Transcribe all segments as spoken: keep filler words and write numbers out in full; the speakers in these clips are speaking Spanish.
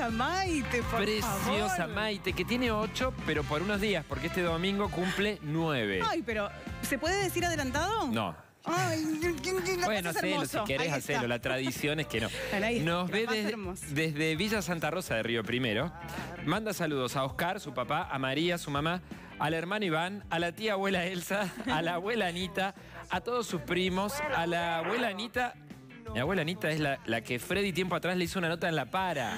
preciosa Maite, por Preciosa favor. Maite, que tiene ocho, pero por unos días, porque este domingo cumple nueve. Ay, pero ¿se puede decir adelantado? No. Ay, la Bueno, cosa es hacelo, hermoso. si querés Ahí está. hacerlo. La tradición es que no. Ahí está, Nos lo ve más desde, hermoso. desde Villa Santa Rosa de Río Primero. Manda saludos a Oscar, su papá, a María, su mamá, al hermano Iván, a la tía abuela Elsa, a la abuela Anita, a todos sus primos, a la abuela Anita. Mi abuela Anita es la, la que Freddy tiempo atrás le hizo una nota en La Para.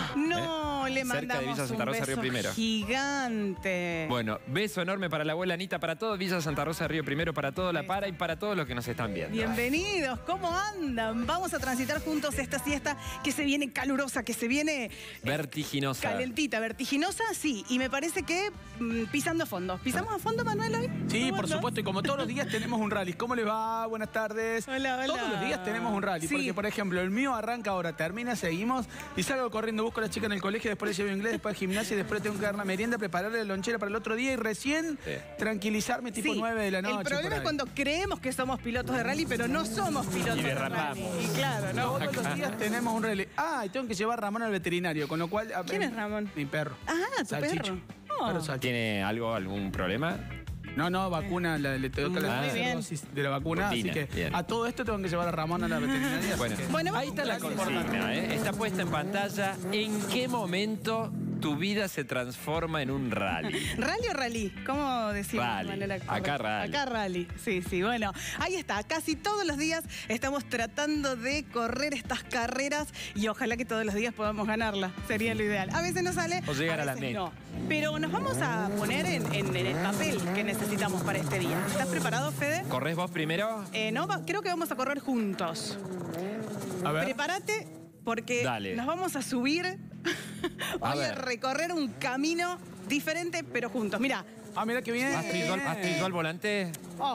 No, le Cerca de mandamos Villa Santa un Rosa, beso Río Primero. gigante. Bueno, beso enorme para la abuela Anita, para todo Villa Santa Rosa, Río Primero, para todo La Para y para todos los que nos están viendo. Bienvenidos, ¿cómo andan? Vamos a transitar juntos esta siesta que se viene calurosa, que se viene eh, Vertiginosa. calentita, vertiginosa, sí. Y me parece que mm, pisando fondo. ¿Pisamos a fondo, Manuel, hoy? Sí, ¿Cómo por andas? supuesto, y como todos los días tenemos un rally. ¿Cómo le va? Buenas tardes. Hola, hola. Todos los días tenemos un rally, Sí. porque por ejemplo, el mío arranca ahora, termina, seguimos, y salgo corriendo, busco a la chica en el colegio, después le llevo inglés, después gimnasia, y después tengo que dar la merienda, prepararle la lonchera para el otro día y recién Sí. tranquilizarme tipo Sí, nueve de la noche. el problema por es ahí. cuando creemos que somos pilotos de rally, pero no somos pilotos Y de derrapamos. rally. Y claro, ¿no? Todos los días tenemos un rally. Ah, y tengo que llevar a Ramón al veterinario, con lo cual... a- ¿Quién es Ramón? Mi perro. Ah, tu Salchicho. perro. Oh. Perro salchicho. ¿Tiene algo, algún problema? No, no, vacuna, la- le toca Muy la bien. dosis de la vacuna, Rutina, así que bien. a todo esto tengo que llevar a Ramón a la veterinaria. Bueno, así que- Bueno, ahí está la gracias. consigna, ¿eh? Está puesta en pantalla. ¿En qué momento tu vida se transforma en un rally? ¿Rally o rally? ¿Cómo decimos? Rally. Manuela? Acá rally. Acá rally, sí, sí. Bueno, ahí está. Casi todos los días estamos tratando de correr estas carreras y ojalá que todos los días podamos ganarlas. Sería lo ideal. A veces no sale, O llegar a la veces meta. no. Pero nos vamos a poner en, en- en el papel que necesitamos para este día. ¿Estás preparado, Fede? ¿Corres vos primero? Eh, no, va- creo que vamos a correr juntos. A ver. Prepárate porque Dale. nos vamos a subir A hoy a ver. recorrer un camino diferente, pero juntos. Mira. Ah, mira qué bien. ¿Has pedido, al- has pedido al volante?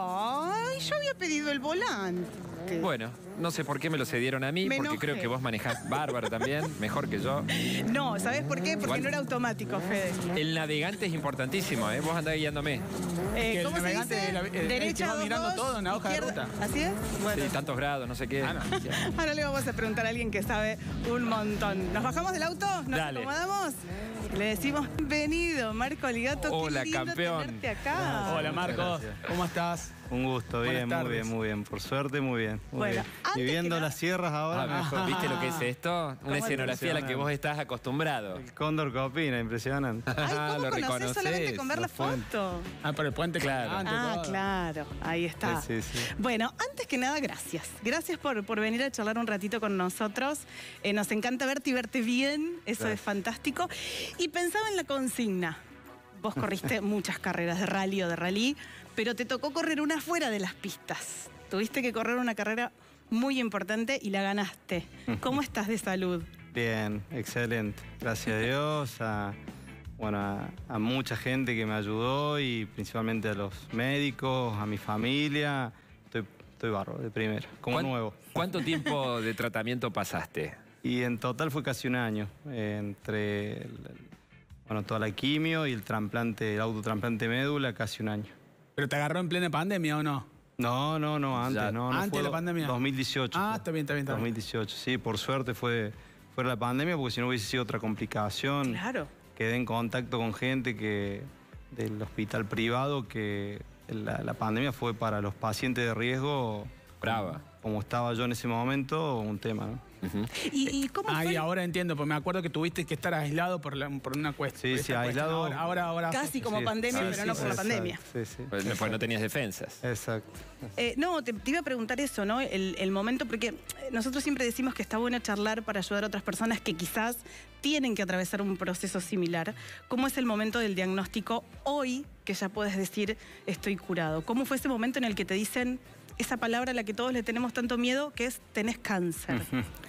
Ay, yo había pedido el volante. Bueno, no sé por qué me lo cedieron a mí, Me porque enojé. creo que vos manejás bárbaro también, mejor que yo. No, ¿sabes por qué? Porque Igual. no era automático, Fede. El navegante es importantísimo, ¿eh? Vos andás guiándome. Eh, que el ¿Cómo se navegante dice? de la- el- el que Derecha va dos, mirando dos, todo en la hoja de izquierda- ruta. ¿Así es? Bueno. Sí, tantos grados, no sé qué. Ah, no. Ahora le vamos a preguntar a alguien que sabe un montón. ¿Nos bajamos del auto? ¿Nos Dale. acomodamos? Le decimos bienvenido, Marco Aligato. Hola, Qué lindo campeón. tenerte acá. Hola Marcos, Gracias. ¿cómo estás? Un gusto, Buenas bien, muy tardes. bien, muy bien. Por suerte, muy bien. Muy Bueno, bien. antes Y viendo que nada- las sierras ahora, Ah, mejor. ¿Viste lo que es esto? Una es escenografía a la que vos estás acostumbrado. El cóndor que opina, impresionante. Ay, ¿cómo Lo conocés reconoces, solamente con ver la la fuente. foto? Ah, por el puente Claro. colgante, Ah, todo. claro, ahí está. Sí, sí, sí. Bueno, antes que nada, gracias. Gracias por, por venir a charlar un ratito con nosotros. Eh, nos encanta verte y verte bien, eso Gracias. es fantástico. Y pensaba en la consigna. Vos corriste muchas carreras de rally o de rally, pero te tocó correr una fuera de las pistas. Tuviste que correr una carrera muy importante y la ganaste. ¿Cómo estás de salud? Bien, excelente. Gracias a Dios, a, bueno, a, a mucha gente que me ayudó y principalmente a los médicos, a mi familia. Estoy, estoy bárbaro, de primero, como ¿Cuán- nuevo. ¿Cuánto tiempo de tratamiento pasaste? Y en total fue casi un año, eh, entre el- bueno, toda la quimio y el trasplante, el autotrasplante de médula, casi un año. ¿Pero te agarró en plena pandemia o no? No, no, no, antes, Ya, no, no. antes fue de la do- pandemia. dos mil dieciocho. Ah, fue. está bien, está bien, está bien. dos mil dieciocho, sí, por suerte fue, fue la pandemia, porque si no hubiese sido otra complicación. Claro. Quedé en contacto con gente que del hospital privado que la, la pandemia fue para los pacientes de riesgo. Brava. Como estaba yo en ese momento, un tema, ¿no? Ujú. ¿Y, y cómo Ay, fue? ahora entiendo, porque me acuerdo que tuviste que estar aislado por, la- por una cuestión. Sí, por sí, esta cuestión. aislado. Ahora, ahora, ahora- Casi como Sí, pandemia, sí, pero sí, no por la exacto, pandemia. Sí, sí. Pues, pues no tenías defensas. Exacto. Eh, no, te, te iba a preguntar eso, ¿no? El, el momento, porque nosotros siempre decimos que está bueno charlar para ayudar a otras personas que quizás tienen que atravesar un proceso similar. ¿Cómo es el momento del diagnóstico hoy que ya puedes decir estoy curado? ¿Cómo fue ese momento en el que te dicen esa palabra a la que todos le tenemos tanto miedo, que es tenés cáncer?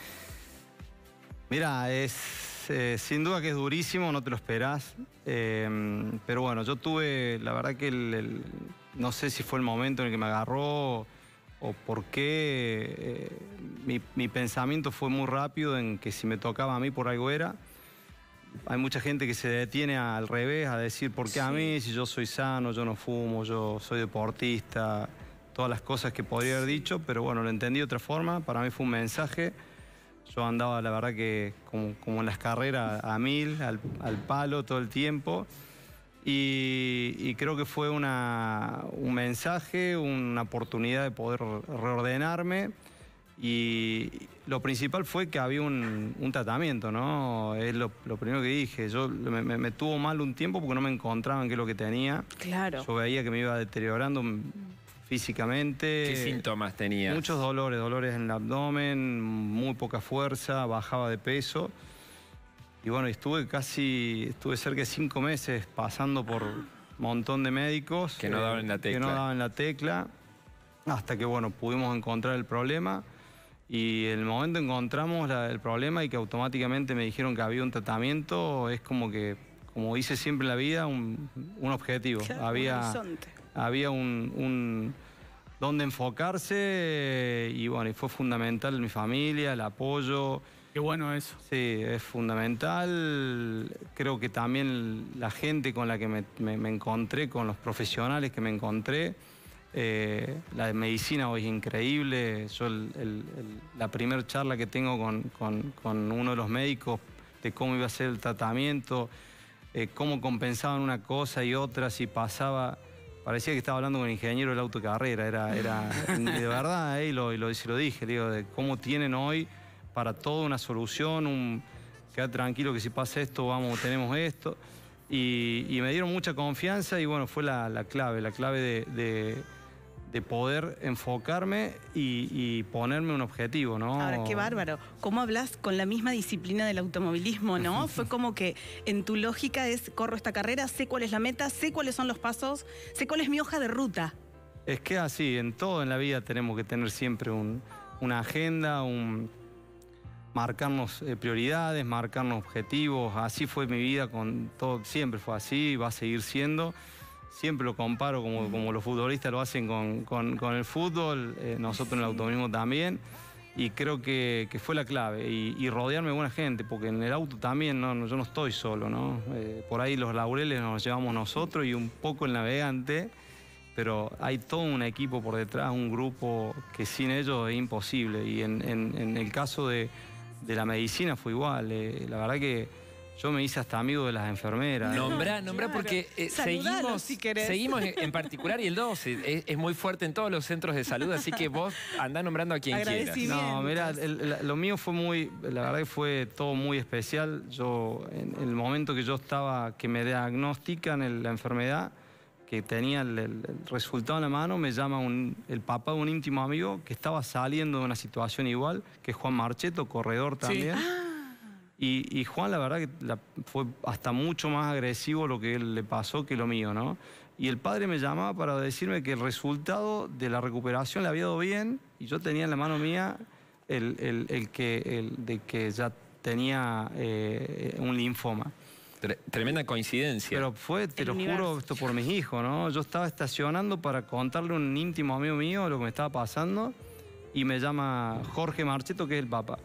Mira, es eh, sin duda que es durísimo, no te lo esperás. Eh, pero bueno, yo tuve, la verdad que el, el- no sé si fue el momento en el que me agarró o por qué. eh, mi, mi pensamiento fue muy rápido en que si me tocaba a mí por algo era. Hay mucha gente que se detiene al revés, a decir por qué a mí, si yo soy sano, yo no fumo, yo soy deportista, todas las cosas que podría haber dicho, pero bueno, lo entendí de otra forma. Para mí fue un mensaje. Yo andaba, la verdad que como, como en las carreras, a mil, al, al palo todo el tiempo. Y, y creo que fue una, un mensaje, una oportunidad de poder reordenarme. Y lo principal fue que había un, un tratamiento, ¿no? Es lo, lo primero que dije. Yo me, me, me tuvo mal un tiempo porque no me encontraba en qué es lo que tenía. Claro. Yo veía que me iba deteriorando físicamente. ¿Qué síntomas tenías? Muchos dolores, dolores en el abdomen, muy poca fuerza, bajaba de peso. Y bueno, estuve casi, estuve cerca de cinco meses pasando por un montón de médicos. Que no daban en la tecla. Que no daban la tecla, hasta que bueno, pudimos encontrar el problema. Y en el momento encontramos la, el problema y que automáticamente me dijeron que había un tratamiento, es como que, como hice siempre en la vida, un, un objetivo. Claro, había, un horizonte. había un, un dónde enfocarse y bueno, y fue fundamental mi familia, el apoyo. Qué bueno eso. Sí, es fundamental. Creo que también la gente con la que me, me, me encontré, con los profesionales que me encontré, eh, la de medicina hoy es increíble. Yo el, el, el, la primera charla que tengo con, con, con uno de los médicos de cómo iba a ser el tratamiento, eh, cómo compensaban una cosa y otra, si pasaba... Parecía que estaba hablando con el ingeniero de la autocarrera, era, era de verdad, eh, y, lo, y lo, y lo dije, digo, de cómo tienen hoy para toda una solución, un, quedar tranquilo que si pasa esto, vamos, tenemos esto. Y, y me dieron mucha confianza y bueno, fue la, la clave, la clave de, de, de poder enfocarme y, y ponerme un objetivo, ¿no? Ahora, qué bárbaro. ¿Cómo hablas con la misma disciplina del automovilismo, no? Fue como que en tu lógica es, corro esta carrera, sé cuál es la meta, sé cuáles son los pasos, sé cuál es mi hoja de ruta. Es que así, en todo en la vida tenemos que tener siempre un, una agenda, un, marcarnos eh, prioridades, marcarnos objetivos. Así fue mi vida con todo, siempre fue así, va a seguir siendo. Siempre lo comparo como, como los futbolistas lo hacen con, con, con el fútbol, eh, nosotros en el automovilismo también. Y creo que, que fue la clave. Y, y rodearme de buena gente, porque en el auto también no, no, yo no estoy solo, ¿no? Eh, por ahí los laureles nos los llevamos nosotros y un poco el navegante. Pero hay todo un equipo por detrás, un grupo que sin ellos es imposible. Y en, en, en el caso de, de la medicina fue igual. Eh, la verdad que yo me hice hasta amigo de las enfermeras. Nombrá, nombrá, Claro. porque eh, Saludalo, seguimos, si querés. seguimos en, en particular y el doce es, es muy fuerte en todos los centros de salud, así que vos andá nombrando a quien quieras. Agradecimiento. No, mira, el- el- lo mío fue muy, la verdad que fue todo muy especial. Yo, en, en el momento que yo estaba, que me diagnostican el- la enfermedad, que tenía el, el- el resultado en la mano, me llama un- el papá de un íntimo amigo que estaba saliendo de una situación igual, que es Juan Marcheto, corredor también. Y, y Juan, la verdad que la- fue hasta mucho más agresivo lo que él le pasó que lo mío, ¿no? Y el padre me llamaba para decirme que el resultado de la recuperación le había dado bien y yo tenía en la mano mía el, el- el que, el de que ya tenía eh, un linfoma. Tre- Tremenda coincidencia. Pero fue, te El lo universo. juro, esto por mis hijos, ¿no? Yo estaba estacionando para contarle a un íntimo amigo mío lo que me estaba pasando y me llama Jorge Marcheto, que es el papá.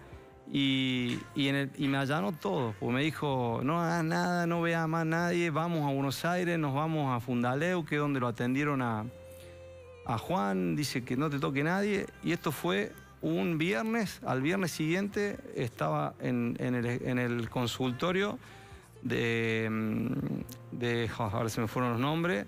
Y, y, en el- y me allanó todo, porque me dijo, no hagas nada, no veas más nadie, vamos a Buenos Aires, nos vamos a Fundaleu, que es donde lo atendieron a, a Juan, dice que no te toque nadie. Y esto fue un viernes, al viernes siguiente estaba en, en el, en el consultorio de, mm, de oh, ahora se me fueron los nombres,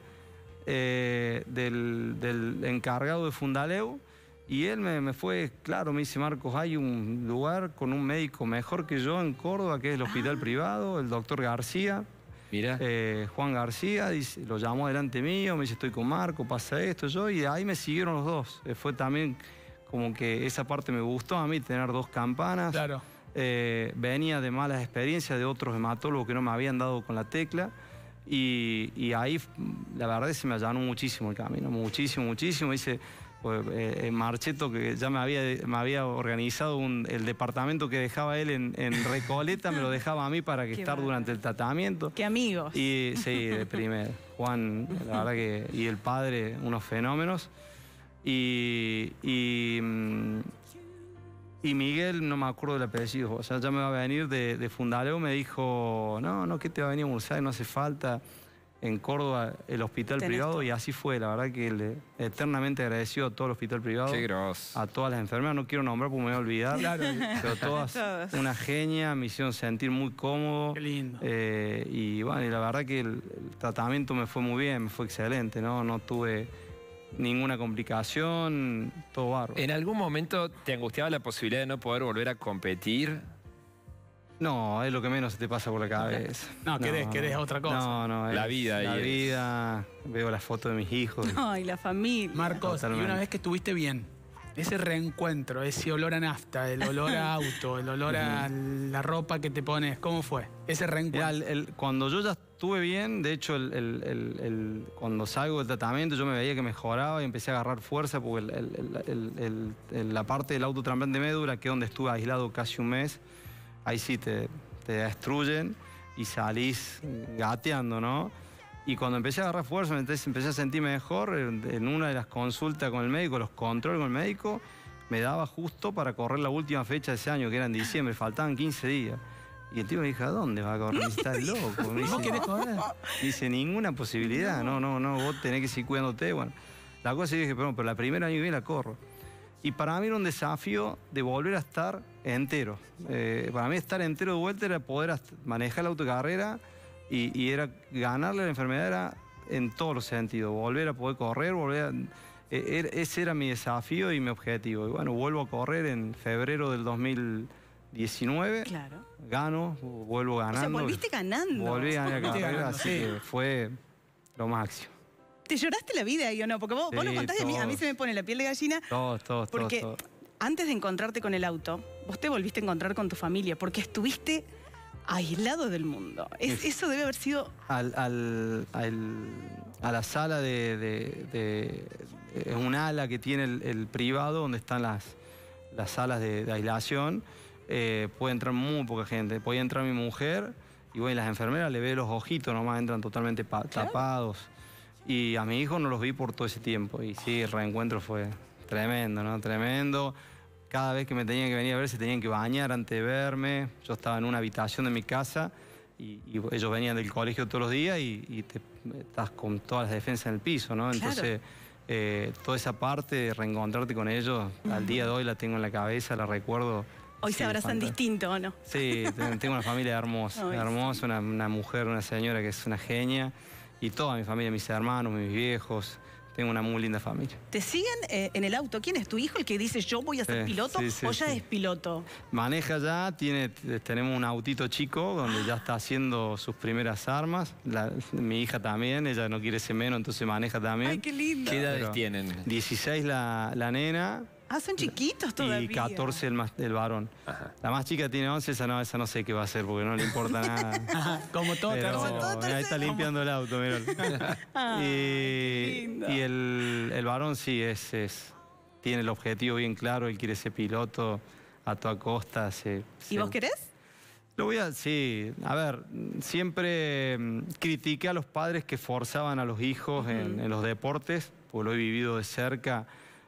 eh, del, del encargado de Fundaleu. Y él me, me fue, claro, me dice, Marcos, hay un lugar con un médico mejor que yo en Córdoba, que es el hospital privado, el doctor García, Mira, eh, Juan García, dice, lo llamó delante mío, me dice, estoy con Marco, pasa esto, yo, y ahí me siguieron los dos. Eh, fue también como que esa parte me gustó a mí, tener dos campanas. Claro. Eh, venía de malas experiencias de otros hematólogos que no me habían dado con la tecla. Y, y ahí, la verdad, se me allanó muchísimo el camino, muchísimo, muchísimo. Dice, pues, eh, Marcheto, que ya me había, me había organizado un- el departamento que dejaba él en, en Recoleta, me lo dejaba a mí para que Qué estar bárbaro. durante el tratamiento. Qué amigos. Y sí, de primero. Juan, la verdad que, y el padre, unos fenómenos. Y, y, mm, y Miguel, no me acuerdo del apellido, o sea, ya me va a venir de, de Fundaleu, me dijo, no, no, ¿qué te va a venir a Buenos Aires? No hace falta. en Córdoba el hospital Tenés privado todo. y así fue. La verdad que le, eternamente agradecido a todo el hospital privado. Qué grosso. A todas las enfermeras, no quiero nombrar porque me voy a olvidar. Claro. Pero todas, Todos. una genia, me hicieron sentir muy cómodo. Qué lindo. Eh, y bueno, y la verdad que el, el tratamiento me fue muy bien, me fue excelente, ¿no? No tuve ninguna complicación, todo bárbaro. ¿En algún momento te angustiaba la posibilidad de no poder volver a competir? No, es lo que menos se te pasa por la cabeza. No, querés- querés otra cosa. No, no. La es vida La ahí es. vida, veo las fotos de mis hijos. Ay, la familia. Marcos, y Totalmente. una vez que estuviste bien, ese reencuentro, ese olor a nafta, el olor a auto, el olor a la ropa que te pones, ¿cómo fue? Ese Mirá, reencuentro. el- el- cuando yo ya estuve bien, de hecho, el, el- el- el- cuando salgo del tratamiento yo me veía que mejoraba y empecé a agarrar fuerza porque el- el- el- el- el- la parte del autotrasplante de médula, que es donde estuve aislado casi un mes, ahí sí te, te destruyen y salís gateando, ¿no? Y cuando empecé a agarrar fuerza, entonces empecé a sentir mejor, en, en una de las consultas con el médico, los controles con el médico, me daba justo para correr la última fecha de ese año, que era en diciembre, faltaban quince días. Y el tío me dijo, ¿a dónde vas a correr? Me dice, estás loco. Me ¿Vos dice, querés correr? me dice, ninguna posibilidad. No, no, no, vos tenés que seguir cuidándote. Bueno, la cosa es que dije, pero, pero la primera año que viene la corro. Y para mí era un desafío de volver a estar entero. Eh, para mí estar entero de vuelta era poder hasta- manejar la autocarrera y, y era ganarle a la enfermedad era en todos los sentidos. Volver a poder correr, volver a... eh, era- ese era mi desafío y mi objetivo. Y bueno, vuelvo a correr en febrero del dos mil diecinueve. Claro. Gano, vuelvo O sea, ganando. volviste ganando. Volví a ganar la Volviste carrera, ganando, así sí. que fue lo máximo. ¿Te lloraste la vida ahí o no? Porque vos, vos lo Sí, contás y a mí, a mí todos. se me pone la piel de gallina. Todos, todos, todos, Porque todos. antes de encontrarte con el auto, vos te volviste a encontrar con tu familia, porque estuviste aislado del mundo. Es- Sí. eso debe haber sido... Al, al- al- a la sala de, de- de- es un ala que tiene el, el privado donde están las, las salas de, de aislación. Eh, puede entrar muy poca gente. Podía entrar mi mujer y bueno, las enfermeras le ve los ojitos, nomás entran totalmente pa- tapados. Y a mi hijo no los vi por todo ese tiempo. Y sí, el reencuentro fue tremendo, ¿no? Tremendo. Cada vez que me tenían que venir a ver, se tenían que bañar antes de verme. Yo estaba en una habitación de mi casa y, y ellos venían del colegio todos los días y, y te, estás con todas las defensas en el piso, ¿no? Claro. Entonces, eh, toda esa parte de reencontrarte con ellos, al día de hoy la tengo en la cabeza, la recuerdo. Hoy Sí, se abrazan fantástico. distinto, ¿o no? Sí, ten- tengo una familia hermosa, Ay, hermosa, una, una mujer, una señora que es una genia. Y toda mi familia, mis hermanos, mis viejos. Tengo una muy linda familia. ¿Te siguen eh, en el auto? ¿Quién es tu hijo el que dice yo voy a ser Sí, piloto sí, sí, o ya sí. es piloto? Maneja ya, tiene, tenemos un autito chico donde ya está haciendo sus primeras armas. La- mi hija también, ella no quiere ser menos, entonces maneja también. Ay, qué lindo. ¿Qué edades Pero tienen? dieciséis la, la nena Ah, son chiquitos todavía. y catorce el, más, el varón. Ajá. La más chica tiene once, esa no, esa no sé qué va a hacer porque no le importa nada. Ajá, como todo Pero, tercero. todo mirá, ahí está tercero. limpiando el auto, mirá. Ay, qué y lindo. y el, el varón sí es, es- tiene el objetivo bien claro, él quiere ser piloto a toda costa. se- ¿Y se- vos querés? Lo voy a, sí, a ver, siempre mm, critiqué a los padres que forzaban a los hijos en, en los deportes, porque lo he vivido de cerca,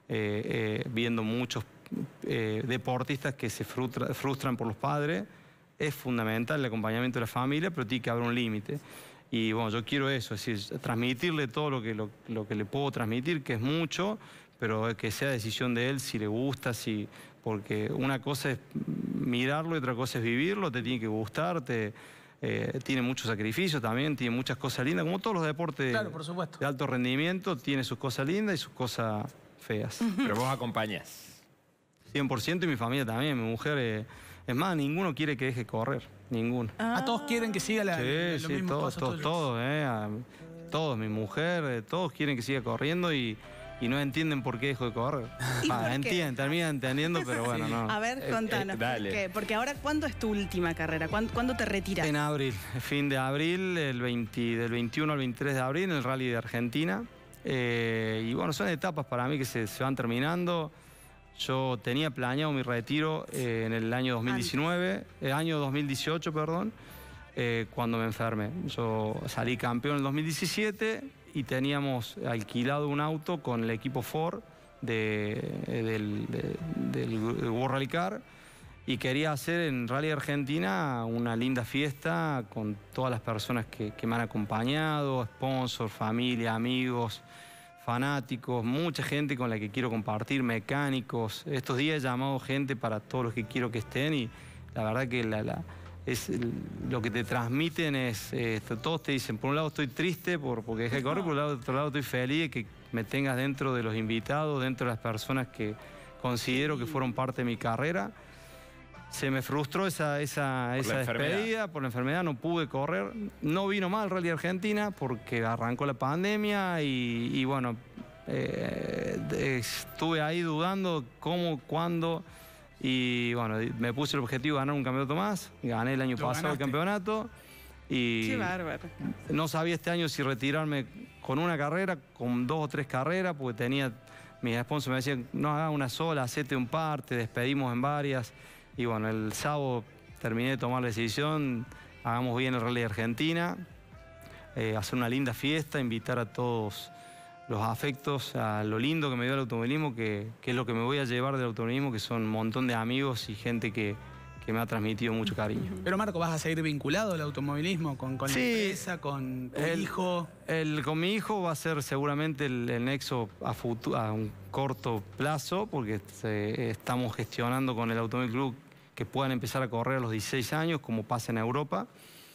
eh, eh, viendo muchos eh, deportistas que se frustra- frustran por los padres. Es fundamental el acompañamiento de la familia, pero tiene que haber un límite. Y bueno, yo quiero eso, es decir, transmitirle todo lo que, lo, lo que le puedo transmitir, que es mucho, pero que sea decisión de él si le gusta, si, porque una cosa es mirarlo y otra cosa es vivirlo, te tiene que gustar, te, eh, tiene mucho sacrificio también, tiene muchas cosas lindas, como todos los deportes Claro, por supuesto. de alto rendimiento, tiene sus cosas lindas y sus cosas feas. Pero vos acompañás. cien por ciento y mi familia también, mi mujer, eh, es más, ninguno quiere que deje correr, ninguno. A todos quieren que siga la, Sí, los sí, mismos todos, pasos todos, tuyos. todos, eh, a- todos, mi mujer, eh, todos quieren que siga corriendo y, y no entienden por qué dejo de correr. ¿Y Ah, por qué? entienden, terminan entendiendo, pero bueno, no. A ver, Eh, contanos. eh, dale. ¿por qué? Porque ahora, ¿cuándo es tu última carrera? ¿Cuándo, cuándo te retiras? En abril, fin de abril, el veinte, del veintiuno al veintitrés de abril, en el Rally de Argentina. Eh, y bueno, son etapas para mí que se, se van terminando. Yo tenía planeado mi retiro eh, en el año dos mil diecinueve, el año dos mil dieciocho, perdón, eh, cuando me enfermé. Yo salí campeón en el dos mil diecisiete y teníamos alquilado un auto con el equipo Ford de, eh, del, de- del World Rally Car. Y quería hacer en Rally Argentina una linda fiesta con todas las personas que, que me han acompañado, sponsors, familia, amigos, fanáticos, mucha gente con la que quiero compartir, mecánicos. Estos días he llamado gente para todos los que quiero que estén y la verdad que la, la, es, lo que te transmiten es, eh, todos te dicen, por un lado estoy triste por, porque dejé de correr, por otro lado estoy feliz de que me tengas dentro de los invitados, dentro de las personas que considero que fueron parte de mi carrera. Se me frustró esa, esa, esa despedida por la enfermedad, no pude correr. No vino mal Rally Argentina porque arrancó la pandemia y, y bueno, eh, estuve ahí dudando cómo, cuándo. Y bueno, me puse el objetivo de ganar un campeonato más. Gané el año pasado el campeonato. Y qué bárbaro. No sabía este año si retirarme con una carrera, con dos o tres carreras, porque tenía, mis sponsors me decían, no hagas una sola, hacete un par, te despedimos en varias. Y bueno, el sábado terminé de tomar la decisión, hagamos bien el Rally de Argentina, eh, hacer una linda fiesta, invitar a todos los afectos a lo lindo que me dio el automovilismo, que, que es lo que me voy a llevar del automovilismo, que son un montón de amigos y gente que, que me ha transmitido mucho cariño. Pero Marco, ¿vas a seguir vinculado al automovilismo con, con sí, la empresa, con tu el, hijo? El, con mi hijo va a ser seguramente el, el nexo a, futuro, a un corto plazo, porque se, estamos gestionando con el Automóvil Club que puedan empezar a correr a los dieciséis años, como pasa en Europa.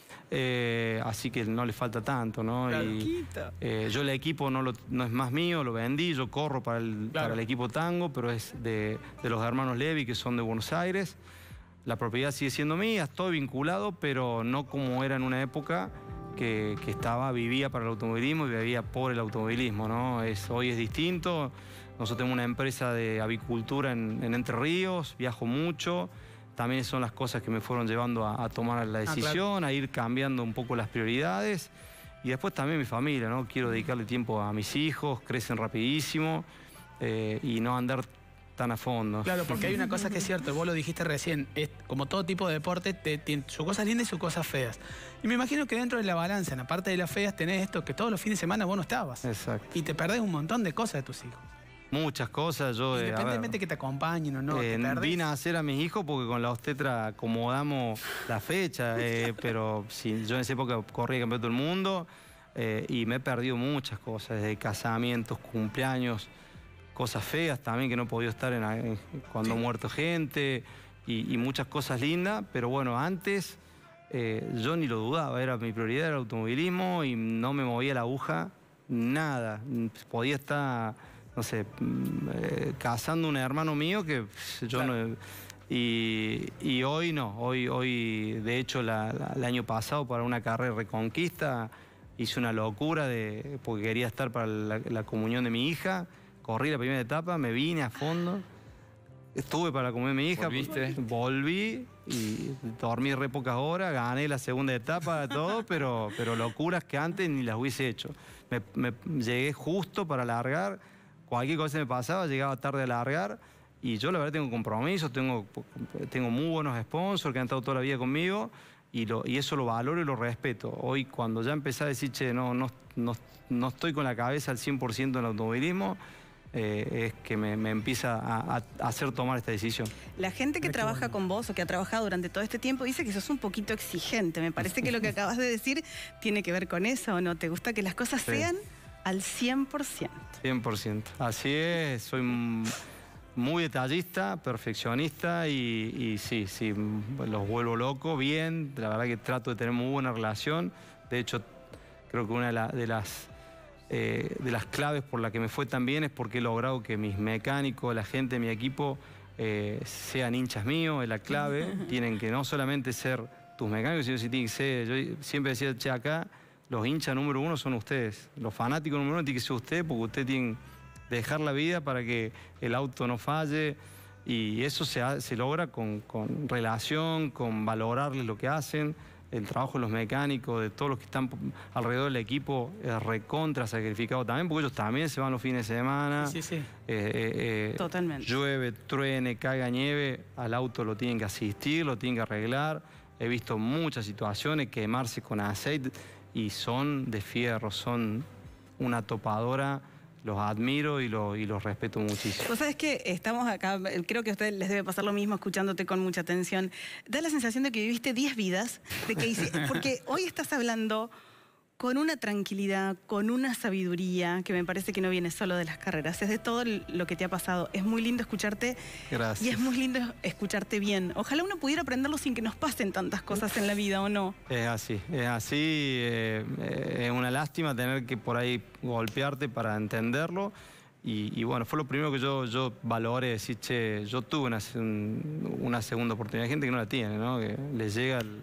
Eh, así que no le falta tanto, ¿no? Y, eh, yo el equipo no, lo, no es más mío, lo vendí, yo corro para el, claro. para el equipo Tango, pero es de, de los hermanos Levi, que son de Buenos Aires. La propiedad sigue siendo mía, estoy vinculado, pero no como era en una época que, que estaba, vivía para el automovilismo y vivía por el automovilismo, ¿no? Es, hoy es distinto. Nosotros tenemos una empresa de avicultura en, en Entre Ríos, viajo mucho. También son las cosas que me fueron llevando a, a tomar la decisión, ah, claro. a ir cambiando un poco las prioridades. Y después también mi familia, ¿no? Quiero dedicarle tiempo a mis hijos, crecen rapidísimo eh, y no andar tan a fondo. Claro, porque hay una cosa que es cierto, vos lo dijiste recién, es, como todo tipo de deporte, te, tiene sus cosas lindas y sus cosas feas. Y me imagino que dentro de la balanza, en la parte de las feas, tenés esto que todos los fines de semana vos no estabas. Exacto. Y te perdés un montón de cosas de tus hijos. Muchas cosas, yo... Independientemente eh, que te acompañen o no, eh, te vine a hacer a mis hijos porque con la obstetra acomodamos la fecha, eh, pero sí, yo en esa época corría el campeonato del mundo eh, y me he perdido muchas cosas, desde casamientos, cumpleaños, cosas feas también que no he podido estar en, en, cuando sí. ha muerto gente y, y muchas cosas lindas, pero bueno, antes eh, yo ni lo dudaba, era mi prioridad era el automovilismo y no me movía la aguja, nada, podía estar... no sé, eh, casando un hermano mío que yo claro. no... Y, y hoy no, hoy, hoy de hecho la, la, el año pasado para una carrera Reconquista hice una locura de, porque quería estar para la, la comunión de mi hija, corrí la primera etapa, me vine a fondo, estuve para la comunión de mi hija, ¿Volviste? volví y dormí re pocas horas, gané la segunda etapa, todo, pero, pero locuras que antes ni las hubiese hecho. Me, me llegué justo para largar. Cualquier cosa me pasaba, llegaba tarde a largar y yo la verdad tengo compromisos, tengo, tengo muy buenos sponsors que han estado toda la vida conmigo y, lo, y eso lo valoro y lo respeto. Hoy cuando ya empecé a decir, che, no, no, no, no estoy con la cabeza al cien por ciento en el automovilismo, eh, es que me, me empieza a, a hacer tomar esta decisión. La gente que trabaja con vos o que ha trabajado durante todo este tiempo dice que sos un poquito exigente. Me parece que lo que acabas de decir tiene que ver con eso, ¿o no? ¿Te gusta que las cosas sí. sean al cien por ciento? cien por ciento. Así es, soy muy detallista, perfeccionista y, y sí, sí, los vuelvo locos, bien. La verdad que trato de tener muy buena relación. De hecho, creo que una de, la, de, las, eh, de las claves por la que me fue tan bien es porque he logrado que mis mecánicos, la gente de mi equipo, eh, sean hinchas míos, es la clave. Tienen que no solamente ser tus mecánicos, sino que tienen que ser, yo siempre decía, che, acá los hinchas número uno son ustedes. Los fanáticos número uno tienen que ser ustedes porque ustedes tienen que dejar la vida para que el auto no falle. Y eso se, ha, se logra con, con relación, con valorarles lo que hacen. El trabajo de los mecánicos, de todos los que están alrededor del equipo, es recontra sacrificado también, porque ellos también se van los fines de semana. Sí, sí. Eh, eh, Totalmente. Llueve, truene, caiga nieve, al auto lo tienen que asistir, lo tienen que arreglar. He visto muchas situaciones, quemarse con aceite. Y son de fierro, son una topadora los admiro y, lo, y los respeto muchísimo. Vos sabés que estamos acá, creo que a ustedes les debe pasar lo mismo escuchándote con mucha atención. Da la sensación de que viviste diez vidas, de que hice, porque hoy estás hablando con una tranquilidad, con una sabiduría que me parece que no viene solo de las carreras, es de todo lo que te ha pasado. Es muy lindo escucharte. Gracias. Y es muy lindo escucharte bien. Ojalá uno pudiera aprenderlo sin que nos pasen tantas cosas en la vida, ¿o no? Es así, es así. Eh, eh, es una lástima tener que por ahí golpearte para entenderlo. Y, y bueno, fue lo primero que yo, yo valoré, decir, che, yo tuve una, un, una segunda oportunidad. Hay gente que no la tiene, ¿no? Que le llega el,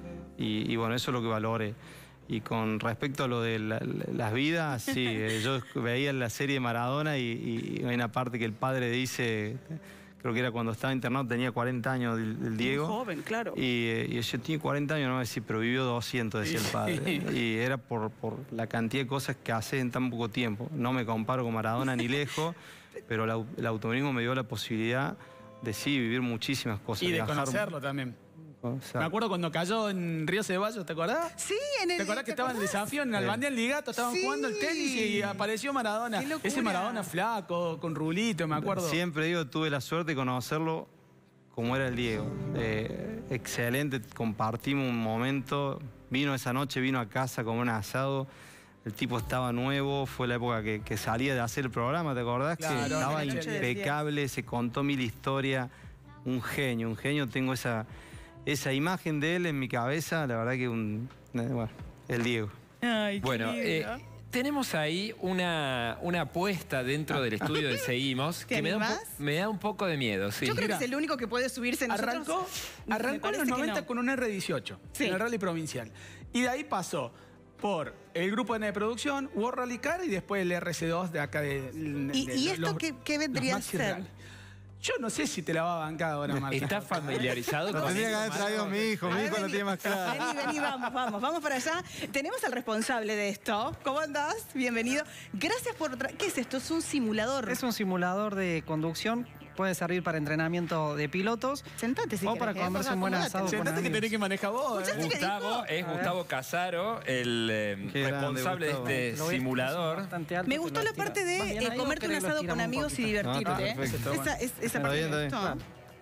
y, y bueno, eso es lo que valoré. Y con respecto a lo de la, las vidas, sí, eh, yo veía la serie de Maradona y, y hay una parte que el padre dice, creo que era cuando estaba internado, tenía cuarenta años el, el Diego. Muy joven, claro. Y, eh, y yo tenía cuarenta años, no voy a decir, pero vivió doscientos, decía el padre. Y era por, por la cantidad de cosas que hace en tan poco tiempo. No me comparo con Maradona ni lejos, pero el, el automovilismo me dio la posibilidad de sí vivir muchísimas cosas. Y de viajar, conocerlo también. o sea, Me acuerdo cuando cayó en Río Ceballos, ¿te acordás? Sí, en el... ¿Te acordás que estaba en el desafío en Albandía, en Ligato? Estaban Sí. jugando el tenis y apareció Maradona. ¡Qué locura! Ese Maradona flaco, con rulito, me acuerdo. Siempre digo, tuve la suerte de conocerlo como era el Diego. Eh, excelente, compartimos un momento. Vino esa noche, vino a casa con un asado. El tipo estaba nuevo, fue la época que, que salía de hacer el programa, ¿te acordás? Claro, que estaba la noche del impecable, se contó mil historias. Un genio, un genio. Tengo esa, esa imagen de él en mi cabeza, la verdad que un... Bueno, el Diego. Ay, qué Bueno, eh, lindo. tenemos ahí una, una apuesta dentro del estudio del Seguimos ¿Te que me da, un po- animás? me da un poco de miedo, sí. Yo creo Mira, que es el único que puede subirse en nosotros. Arrancó, Me arrancó en parece los que noventa no. con un erre dieciocho, Sí. en el rally provincial. Y de ahí pasó por el grupo N de producción, World Rally Car y después el erre ce dos de acá de... ¿Y, de- y de esto los- qué, qué los vendría a Maxi ser? Rally. Yo no sé si te la va a bancar ahora, Marta. ¿Está familiarizado Lo con tendría que eso, haber Marco? traído mi hijo, A mi ver, hijo lo vení. tiene más claro. Vení, vení, vamos, vamos, vamos para allá. Tenemos al responsable de esto. ¿Cómo andás? Bienvenido. Gracias por... tra- ¿Qué es esto? Es un simulador. Es un simulador de conducción, puede servir para entrenamiento de pilotos Sentate si o querés, para ¿eh? comerse un buen Acomodate. asado con Sentate que amigos. tenés que manejar vos. ¿eh? ¿Escuchaste? ¿Qué Gustavo dijo? es A ver. Gustavo Casaro, el eh, Qué grande, responsable Gustavo. de este Lo voy a- simulador. bastante alto, Me te gustó lo la estira. parte de ¿Vas bien eh, ahí o comerte un querés lo asado con estiramos un amigos y poquito? divertirte. No, está perfecto. esa, es- esa Está parte bien, me está gustó.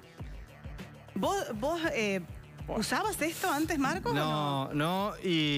¿Vos, vos eh, usabas esto antes, Marco? o No, no,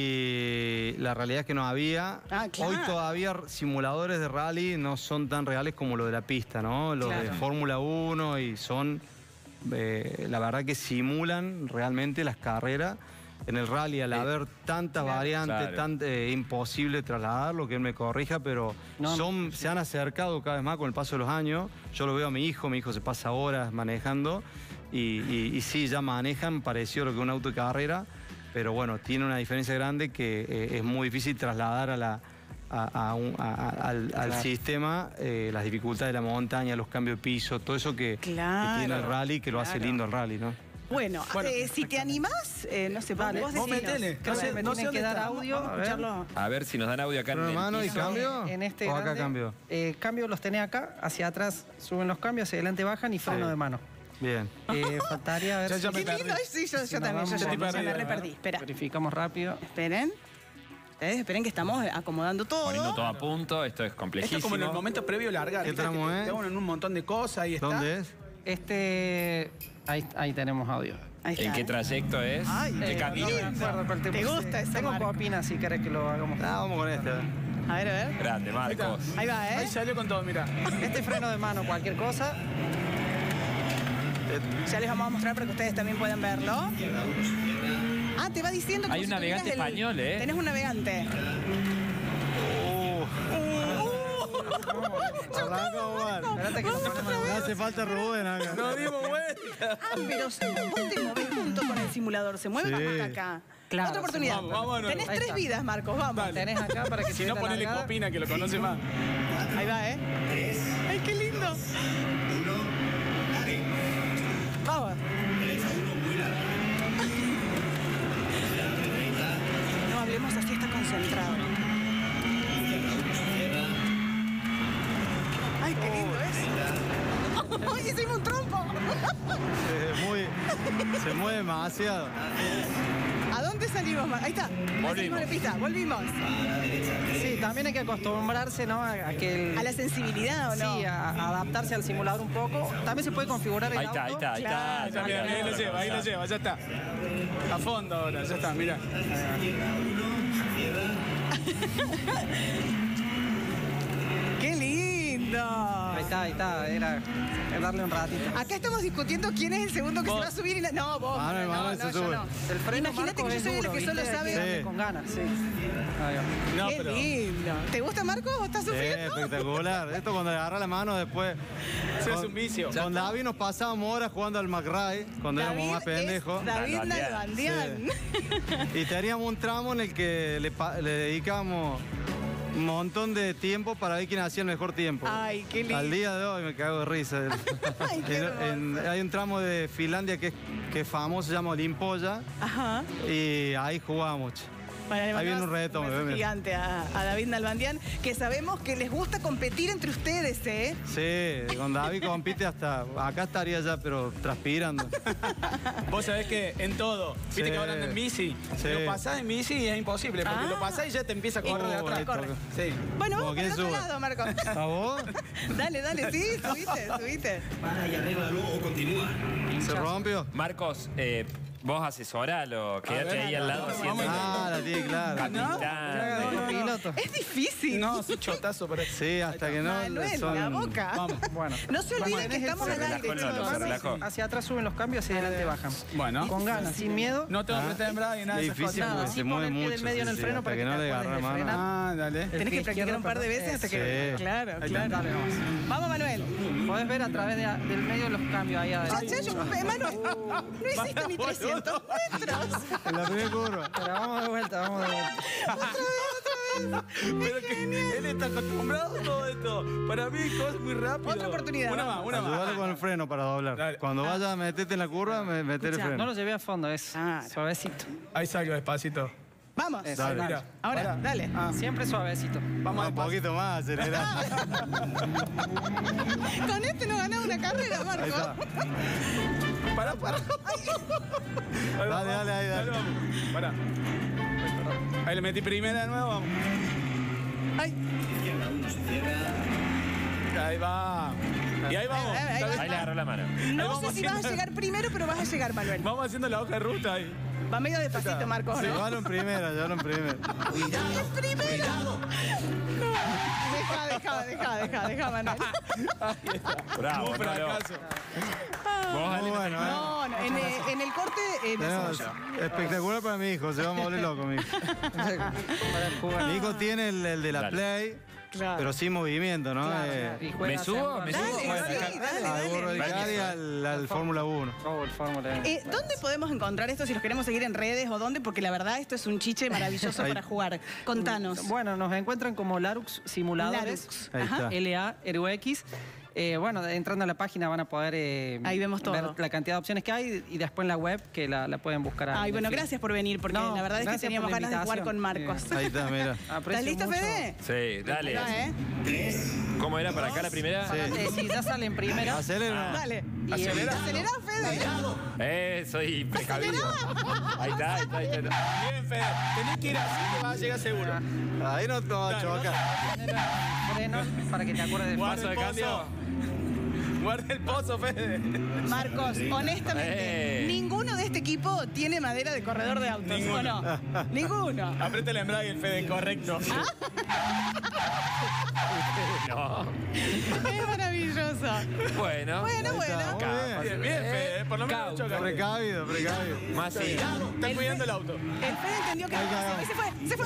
y la realidad es que no había. Ah, claro. Hoy todavía simuladores de rally no son tan reales como lo de la pista, ¿no? Los de Claro. Fórmula uno y son, eh, la verdad que simulan realmente las carreras. En el rally, al Eh, haber tantas claro. variantes, Claro. tan eh, imposible trasladarlo, que él me corrija, pero No, son, se han acercado cada vez más con el paso de los años. Yo lo veo a mi hijo, mi hijo se pasa horas manejando y, y, y sí, ya manejan parecido a lo que un auto de carrera, pero bueno, tiene una diferencia grande que eh, es muy difícil trasladar a la, a- a un- a- a- al, al Claro. sistema eh, las dificultades de la montaña, los cambios de piso, todo eso que, que Claro, tiene el rally, que lo hace claro. lindo el rally, ¿no? Bueno, Bueno, eh, si te animás, eh, no sé, vos, Dale, vos vos decinos. metele. Creo No que sé- me no sé tienen que dónde dar está. audio. Vamos a a ver. escucharlo. A ver si nos dan audio acá en Freno de el mano y piso. cambio. En este ¿O acá grande, cambio? eh, cambio los tenés acá, hacia atrás suben los cambios, hacia adelante bajan y freno Sí. de mano. Bien. Eh, faltaría ver Ya- ya si- me Qué perdí. lindo, ay, sí, yo, yo si nos también, yo vamos- ya, Estoy ya me perdido, re ¿eh? perdí. Espera, Verificamos rápido. esperen. Ustedes esperen que estamos acomodando todo. Poniendo todo a punto, esto es Esto complejísimo. es como en el momento previo a largar. ¿Qué ¿viste? tramo Que es? te ponen en un montón de cosas, ahí está. ¿Dónde es? Este, ahí, ahí tenemos audio. Ahí está. ¿En qué ¿eh? trayecto es? Ay, ¿Qué Eh, camino? no me acuerdo cuál ¿Te puse. gusta esa Tengo marca? copina si querés que lo hagamos. Ah, vamos con este. A ver, a ver. Grande, Ahí está. Marcos. Ahí va, ¿eh? Ahí salió con todo, mira. Este freno de mano, cualquier cosa. Ya les vamos a mostrar para que ustedes también puedan verlo. Ah, te va diciendo como Hay un si navegante tuvieras español, ¿eh? Tenés un navegante. Arranca, Omar. Espérate que lo ponemos. No hace falta Rubén acá. Nos dimos vuelta. Ah, pero si vos te movés junto con el simulador. Se mueve Sí. más acá. acá. Claro, Otra oportunidad. Vamos, vámonos. Tenés Ahí tres está. vidas, Marcos. Vamos. Dale. Tenés acá para que Si te no, dé la ponele largada. copina, que lo conoce más. Ahí va, ¿eh? ¡Ay, qué lindo! Vamos. No hablemos así, está concentrado. ¡Ay, qué lindo es! ¡Ay, hicimos un trompo! Eh, muy, se mueve demasiado. ¿A dónde dónde salimos? Mar- Ahí está. Ahí salimos de pista. Volvimos. Sí, también hay que acostumbrarse, ¿no? A, a que el- A la sensibilidad, ¿o no? Sí, a, a adaptarse al simulador un poco. También se puede configurar el Ahí está, ahí auto. está, ahí está. Claro, ahí está, Mira, mira, ahí lo lleva, ahí lo lleva, ya está. A fondo ahora, ya está, mira. ¡Qué lindo! Ahí está, ahí está. Era darle un ratito. Acá estamos discutiendo quién es el segundo que se va a subir y la... No, vos. Manuel, no, Manuel no, se yo sube. no. El freno, Imagínate Marcos, que yo es soy duro, la que solo ¿viste? Hay sabe... que darle Sí. con ganas, sí. Ahí va. No, ¡Qué pero... lindo! ¿Te gusta, Marcos? ¿O estás Sí, sufriendo? espectacular. Esto cuando le agarra la mano después... Se hace con- un vicio. Con David nos pasábamos horas jugando al McRae, cuando éramos más es pendejos. David Nalbandián. Nalbandián. Y teníamos un tramo en el que le, pa- le dedicamos un montón de tiempo para ver quién hacía el mejor tiempo. Ay, qué lindo. Al día de hoy me cago de risa. Ay, qué En- en- hay un tramo de Finlandia que es, que es famoso, se llama Olimpolla, Ajá. y ahí jugamos. che. Bueno, le Ahí viene mandamos un reto, beso me ve. gigante a, a David Nalbandián, que sabemos que les gusta competir entre ustedes, ¿eh? Sí, con David compite hasta... Acá estaría ya, pero transpirando. Vos sabés que en todo, viste Sí. que ahora anda en bici, Sí. lo pasás en bici y es imposible, porque Ah. lo pasás y ya te empieza a correr de Oh, atrás. corre. Sí. Bueno, Como vamos por el quien otro sube. lado, Marco. ¿A vos? Dale, dale, sí, subiste, subiste. ¿Se rompió? Marcos, eh, vos asesoralo, quédate ahí al lado haciendo Ah, la tiene clara. capitán. Piloto. Es difícil. No, sí, chotazo, pero... Sí, hasta que no... Manuel, son- la boca. Vamos. Bueno. No se olviden Vamos, que estamos Se al relajó aire, el Lolo, chicos. se relajó. Hacia atrás suben los cambios, hacia adelante bajan. Bueno. Con ganas, sin miedo. No tengo que prestar embrague y nada de Es esas difícil cosas. Nada, porque sí se mueve pon el pie mucho. del medio en el sí, freno hasta para que que no te le acuerdes agarre de mano. frenar. Ah, dale. Tenés que pie practicar izquierdo, un par de perdón. veces hasta que... Sí. Claro, Ahí está, claro. dale, vamos. Vamos, Manuel. Podés ver a través de- del medio de los cambios ahí Ya, adelante. ya, yo, eh, Manuel, no hiciste ni trescientos metros. En la primera curva. Pero vamos de vuelta, vamos de vuelta. Pero que él está acostumbrado a todo esto. Para mí es muy rápido. Otra oportunidad, Una más, vamos. una Ayúdale más. con el freno para doblar. Dale. Cuando vayas a meterte en la curva, me- meter el Escuchá, freno. No lo llevé a fondo, es Claro. suavecito. Ahí salgo despacito. Vamos. Eso, Dale. Mira. Ahora, dale. Siempre suavecito. Vamos un despacio. poquito más, acelerar. Con este no ganaba una carrera, Ahí Marco. está. Pará, pará. Ahí va, Dale, dale, ahí, dale. vamos. Pará. Ahí le metí primera de nuevo, vamos. Ay, Ahí va. Y ahí vamos. Ahí va, ahí va, ahí Ahí le agarró la mano. no vamos sé si vas a haciendo- llegar primero, pero vas a llegar, Manuel. Vamos haciendo la hoja de ruta ahí. Va medio despacito, Marcos, ¿no? Llévalo en primera, llévalo en primera. ¡Es primero! No. Deja, deja, deja, deja, deja, Manuel. Bravo, Un Lolo. fracaso. Vos, Muy Ale, bueno, ¿eh? No, no, en, el- en el corte eh, me Tenemos- subo espectacular para mi hijo, se va a volver loco mi hijo. Para jugar. Mi hijo tiene el, el de la Dale. Play, Claro. pero sin movimiento, ¿no? Claro, Eh, y juega ¿Me subo? hacia- ¿Me Dale, subo? sí, Bueno, dale, acá. dale, al Burro dale. de Cari y al, al Fórmula uno. Oh, el Fórmula uno. Eh, ¿Dónde podemos encontrar esto si los queremos seguir en redes o dónde? Porque la verdad esto es un chiche maravilloso Ahí. para jugar. Contanos. Bueno, nos encuentran como Larux Simuladores. Larux. Ahí Ajá. está. L A R U X. Eh, bueno, entrando a la página van a poder eh, Ahí vemos todo. ver la cantidad de opciones que hay y después en la web que la, la pueden buscar ahí. Ay, bueno, En fin. gracias por venir, porque No, la verdad es que gracias teníamos por la ganas de jugar con invitación. Marcos. Ahí está, mira. Aprecio ¿Estás listo, mucho. Fede? Sí, dale. Va, ¿eh? ¿Cómo era para acá la primera? Sí. Eh, sí, ya sale en primera. Acelera. Dale. Y, Acelera. Acelera, Fede. Eh, soy precavido. Ahí está, ahí está, ahí está. Bien, Fede. Tenés que ir así que vas a llegar seguro. Ahí no te va a chocar. freno para que te acuerdes del Guarda Paso el de cambio. pozo. Guarda el pozo, Fede. Marcos, honestamente, Eh. ninguno de este equipo tiene madera de corredor de autos, Ninguno. ¿o no? Ninguno. Aprieta el embrague, el Fede, correcto. No. Es maravilloso. Bueno. Bueno, Ahí bueno. está, muy bien. Bien, bien, Fede. Por lo menos no Cauto. choca. Precavido, precavido. Más sí. Está cuidando el auto. El Fede entendió que Ahí no cagamos. se fue, se fue.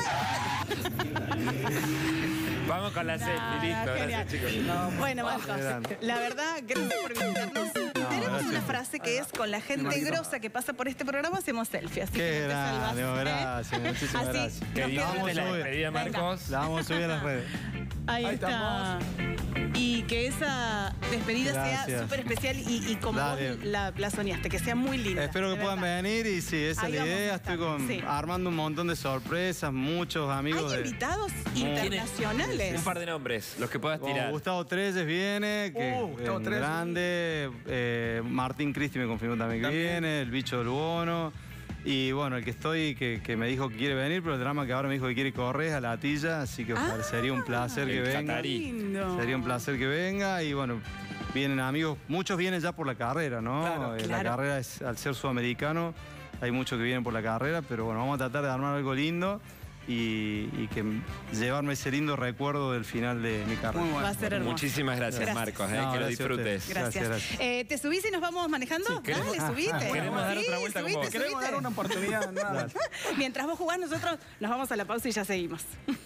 Vamos con la selfie, listo. genial. Gracias, chicos. Bueno, Marcos, grande. la verdad, gracias por visitarnos. Tenemos gracias. una frase que es: con la gente grosa que pasa por este programa hacemos selfie. Así Qué que no te salvas, grande, ¿eh? gracias, muchísimas Así, gracias. Que nos Dios queda- te la Vamos a subir. despedida, Marcos. La vamos a subir a las redes. Ahí, Ahí está. Y que esa despedida sea Gracias. súper especial y, y como Dale. vos la, la soñaste, que sea muy linda. Espero que de puedan verdad. venir y sí, esa Ahí es la vamos a idea. estar, Estoy con- sí. armando un montón de sorpresas, muchos amigos Hay de... invitados ¿Tienes internacionales. un par de nombres, los que puedas Oh, tirar? Gustavo Treyes viene, que Uh, Gustavo es Treyes. grande. eh, Martín Cristi me confirmó también que También. viene, el bicho del bono. Y bueno, el que estoy, que, que me dijo que quiere venir, pero el drama que ahora me dijo que quiere correr es a la Tilla, así que Ah, sería un placer que el venga. catarí. Lindo. Sería un placer que venga y bueno, vienen amigos, muchos vienen ya por la carrera, ¿no? Claro, Eh, claro. La carrera, es, al ser sudamericano, hay muchos que vienen por la carrera, pero bueno, vamos a tratar de armar algo lindo y, y que llevarme ese lindo recuerdo del final de mi carrera. Muy bueno. Va a ser hermoso. Muchísimas gracias, Gracias. Marcos, eh, No, que lo gracias a disfrutes. ustedes. Gracias. Gracias, gracias. Eh, ¿Te subís y nos vamos manejando? Sí, queremos- Dale, subite. queremos dar otra vuelta con subite, vos. Queremos subite. dar una oportunidad. nada. Mientras vos jugás, nosotros nos vamos a la pausa y ya seguimos.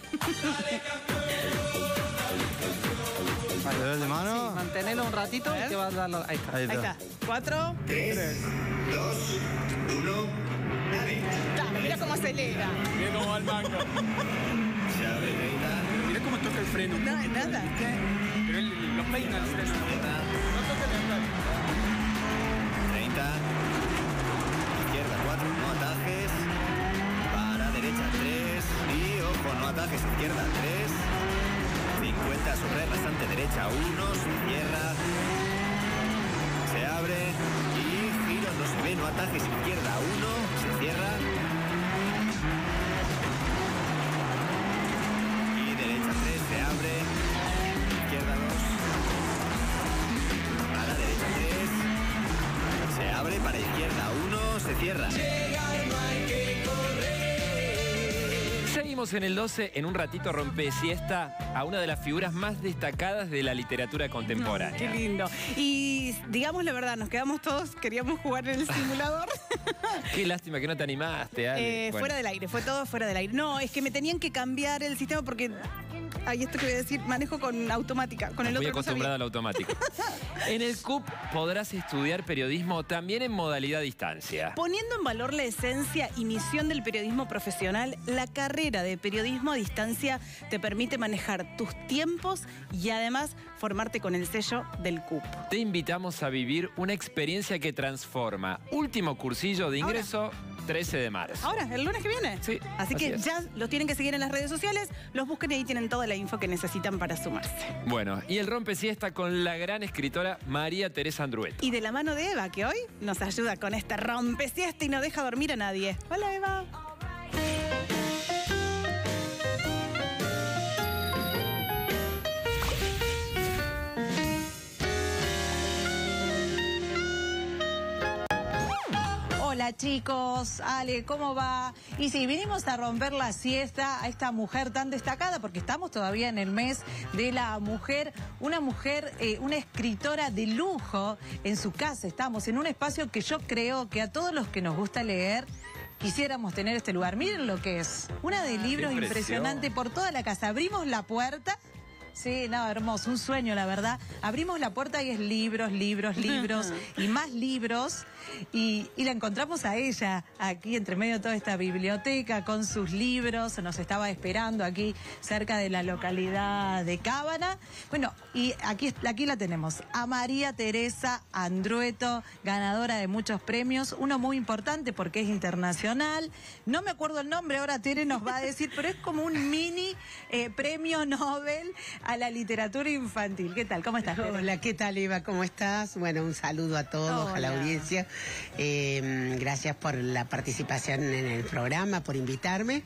¿Le doy de mano? Sí, mantenelo un ratito A ver. y te va a dar la... Ahí está. Ahí Ahí está. está. Cuatro. tres, dos, uno, dale. Claro, mira cómo acelera. Mira cómo va el mango. Se abre treinta, Mira cómo toca el freno. No, nada. Pero él los peina el freno. No toca el freno. treinta, izquierda cuatro, no atajes, para derecha tres, y ojo, no atajes, izquierda tres, cincuenta sobre bastante derecha uno, se cierra, se abre, y giro, no se ve, no atajes, izquierda uno, se cierra, y derecha tres, se abre, izquierda dos, para derecha tres, se abre, para izquierda uno, se cierra. Seguimos en el doce, en un ratito rompe siesta a una de las figuras más destacadas de la literatura contemporánea. Qué lindo. Y digamos la verdad, nos quedamos todos, queríamos jugar en el simulador. Qué lástima que no te animaste, Ale. Eh, Bueno, Fuera del aire, fue todo fuera del aire. No, es que me tenían que cambiar el sistema porque, ay, esto que voy a decir, manejo con automática, con el muy otro no sabía. acostumbrada al automático. En el C U P podrás estudiar periodismo también en modalidad distancia. Poniendo en valor la esencia y misión del periodismo profesional, la carrera de periodismo a distancia te permite manejar tus tiempos y además formarte con el sello del C U P. Te invitamos a vivir una experiencia que transforma. Último cursillo de ingreso, trece de marzo. Ahora, el lunes que viene. Sí, Así que así es. ya los tienen que seguir en las redes sociales, los busquen y ahí tienen toda la info que necesitan para sumarse. Bueno, y el rompe siesta con la gran escritora María Teresa Andrueto. Y de la mano de Eva, que hoy nos ayuda con este rompe siesta y no deja dormir a nadie. Hola, Eva. Hola chicos, Ale, ¿cómo va? Y sí, vinimos a romper la siesta a esta mujer tan destacada, porque estamos todavía en el mes de la mujer, una mujer, eh, una escritora de lujo en su casa. Estamos en un espacio que yo creo que a todos los que nos gusta leer quisiéramos tener este lugar. Miren lo que es, una de libros impresión. impresionante por toda la casa. Abrimos la puerta. Sí, no, hermoso, un sueño, la verdad. Abrimos la puerta y es libros, libros, libros y más libros. Y, y la encontramos a ella aquí entre medio de toda esta biblioteca con sus libros. Nos estaba esperando aquí cerca de la localidad de Cábana. Bueno, y aquí, aquí la tenemos, a María Teresa Andrueto, ganadora de muchos premios. Uno muy importante porque es internacional. No me acuerdo el nombre, ahora Tere nos va a decir, pero es como un mini eh, premio Nobel a la literatura infantil. ¿Qué tal? ¿Cómo estás, Tere? Hola, ¿qué tal, Eva? ¿Cómo estás? Bueno, un saludo a todos, a la Hola. audiencia. Eh, gracias por la participación en el programa, por invitarme.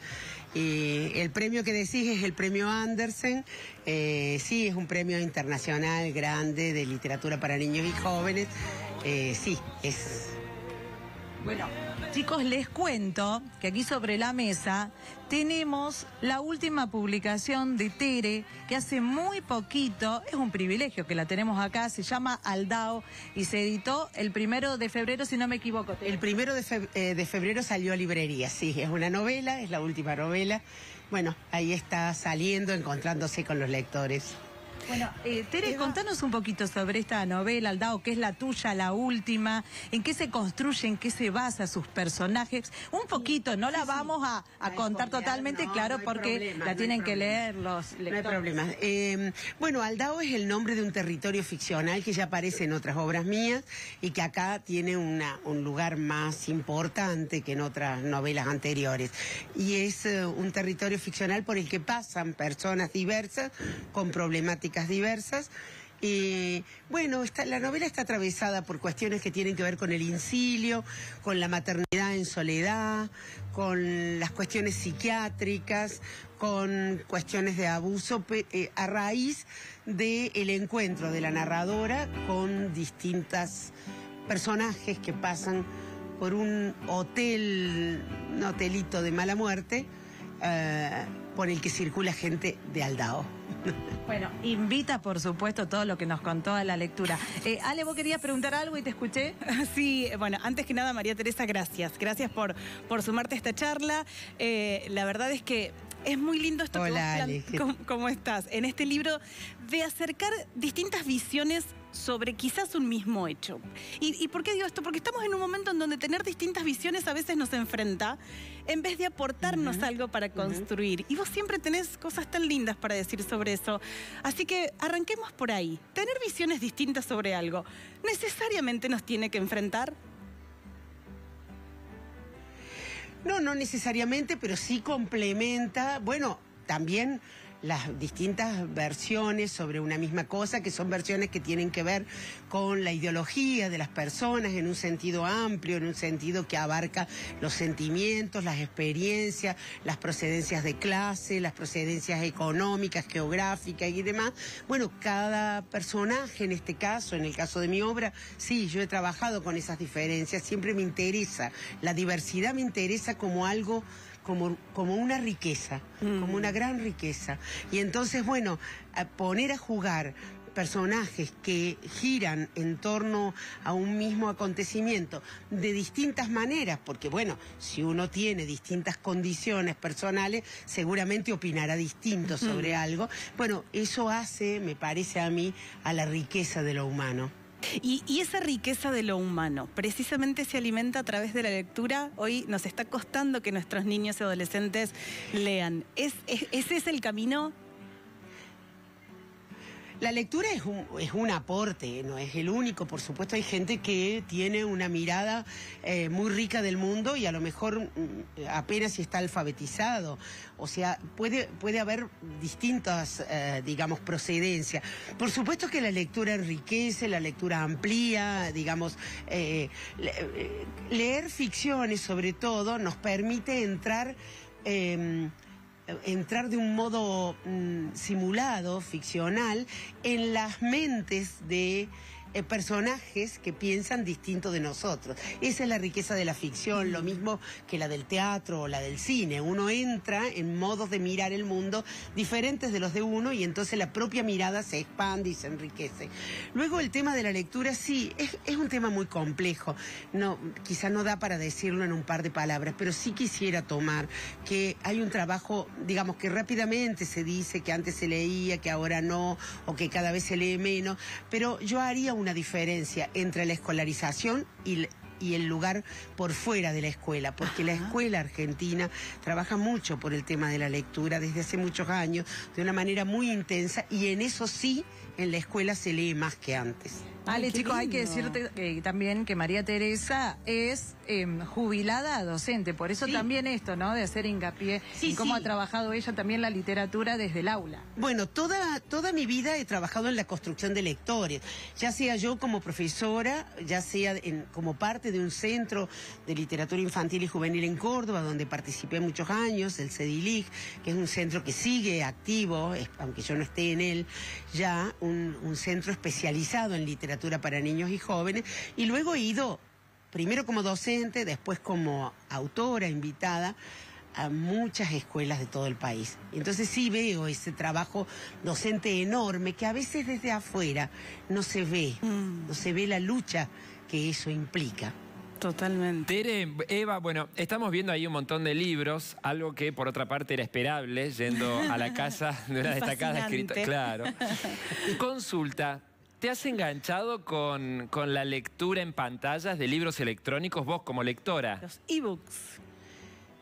Y el premio que decís es el premio Andersen. Eh, sí, es un premio internacional grande de literatura para niños y jóvenes. Eh, sí, es... Bueno, chicos, les cuento que aquí sobre la mesa tenemos la última publicación de Tere, que hace muy poquito, es un privilegio que la tenemos acá, se llama Aldao y se editó el primero de febrero, si no me equivoco. Tere. El primero de, fe- eh, de febrero salió a librería, sí, es una novela, es la última novela. Bueno, ahí está saliendo, encontrándose con los lectores. Bueno, eh, Tere, contanos un poquito sobre esta novela, Aldao, que es la tuya, la última, en qué se construye, en qué se basa sus personajes. Un poquito, no la vamos a, a contar spoilear, totalmente, no, claro, no hay porque problema, la no hay tienen que problema. leer los lectores. No hay problema. Eh, bueno, Aldao es el nombre de un territorio ficcional que ya aparece en otras obras mías y que acá tiene una, un lugar más importante que en otras novelas anteriores. Y es eh, un territorio ficcional por el que pasan personas diversas, con problemáticas diversas. Eh, bueno, está, la novela está atravesada por cuestiones que tienen que ver con el incilio, con la maternidad en soledad, con las cuestiones psiquiátricas, con cuestiones de abuso eh, a raíz del encuentro de la narradora con distintas personajes que pasan por un hotel, un hotelito de mala muerte, eh, por el que circula gente de Aldao. Bueno, invita, por supuesto, todo lo que nos contó a la lectura. Eh, Ale, vos querías preguntar algo y te escuché. Sí, bueno, antes que nada, María Teresa, gracias. Gracias por, por sumarte a esta charla. Eh, la verdad es que es muy lindo esto Hola, que vos Ale. plan... ¿Cómo, ¿Cómo estás? En este libro de acercar distintas visiones sobre quizás un mismo hecho. ¿Y, ¿Y por qué digo esto? Porque estamos en un momento en donde tener distintas visiones a veces nos enfrenta en vez de aportarnos uh-huh. algo para construir. Uh-huh. Y vos siempre tenés cosas tan lindas para decir sobre eso. Así que arranquemos por ahí. Tener visiones distintas sobre algo, ¿necesariamente nos tiene que enfrentar? No, no necesariamente, pero sí complementa, bueno, también las distintas versiones sobre una misma cosa, que son versiones que tienen que ver con la ideología de las personas en un sentido amplio, en un sentido que abarca los sentimientos, las experiencias, las procedencias de clase, las procedencias económicas, geográficas y demás. Bueno, cada personaje, en este caso, en el caso de mi obra, sí, yo he trabajado con esas diferencias, siempre me interesa, la diversidad me interesa como algo... Como, como una riqueza, mm. como una gran riqueza. Y entonces, bueno, a poner a jugar personajes que giran en torno a un mismo acontecimiento de distintas maneras, porque bueno, si uno tiene distintas condiciones personales, seguramente opinará distinto sobre mm. algo. Bueno, eso hace, me parece a mí, a la riqueza de lo humano. Y, y esa riqueza de lo humano, precisamente se alimenta a través de la lectura. Hoy nos está costando que nuestros niños y adolescentes lean. ¿Es, es, ¿Ese es el camino? La lectura es un, es un aporte, no es el único. Por supuesto, hay gente que tiene una mirada eh, muy rica del mundo y a lo mejor mm, apenas si está alfabetizado. O sea, puede, puede haber distintas, eh, digamos, procedencias. Por supuesto que la lectura enriquece, la lectura amplía, digamos, eh, le, leer ficciones sobre todo nos permite entrar... Eh, entrar de un modo mm, simulado, ficcional, en las mentes de eh, personajes que piensan distinto de nosotros. Esa es la riqueza de la ficción, lo mismo que la del teatro o la del cine. Uno entra en modos de mirar el mundo diferentes de los de uno y entonces la propia mirada se expande y se enriquece. Luego el tema de la lectura, sí, es, es un tema muy complejo. No, quizá no da para decirlo en un par de palabras, pero sí quisiera tomar que hay un trabajo, digamos, que rápidamente se dice que antes se leía, que ahora no, o que cada vez se lee menos, pero yo haría una diferencia entre la escolarización y y el lugar por fuera de la escuela, porque Ajá. la escuela argentina trabaja mucho por el tema de la lectura desde hace muchos años, de una manera muy intensa, y en eso sí, en la escuela se lee más que antes. Ale, chicos, hay que decirte eh, también que María Teresa es eh, jubilada docente, por eso sí. también esto, ¿no? De hacer hincapié sí, en cómo sí. ha trabajado ella también la literatura desde el aula. Bueno, toda, toda mi vida he trabajado en la construcción de lectores, ya sea yo como profesora, ya sea en, como parte de un centro de literatura infantil y juvenil en Córdoba, donde participé muchos años, el CEDILIG, que es un centro que sigue activo, aunque yo no esté en él, ya un, un centro especializado en literatura para niños y jóvenes, y luego he ido, primero como docente, después como autora invitada, a muchas escuelas de todo el país. Entonces sí veo ese trabajo docente enorme que a veces desde afuera no se ve, mm. no se ve la lucha que eso implica. Totalmente. Tere, Eva, bueno, estamos viendo ahí un montón de libros, algo que por otra parte era esperable, yendo a la casa de una destacada escritora. Claro. Consulta, ¿te has enganchado con, con la lectura en pantallas de libros electrónicos vos como lectora? Los e-books.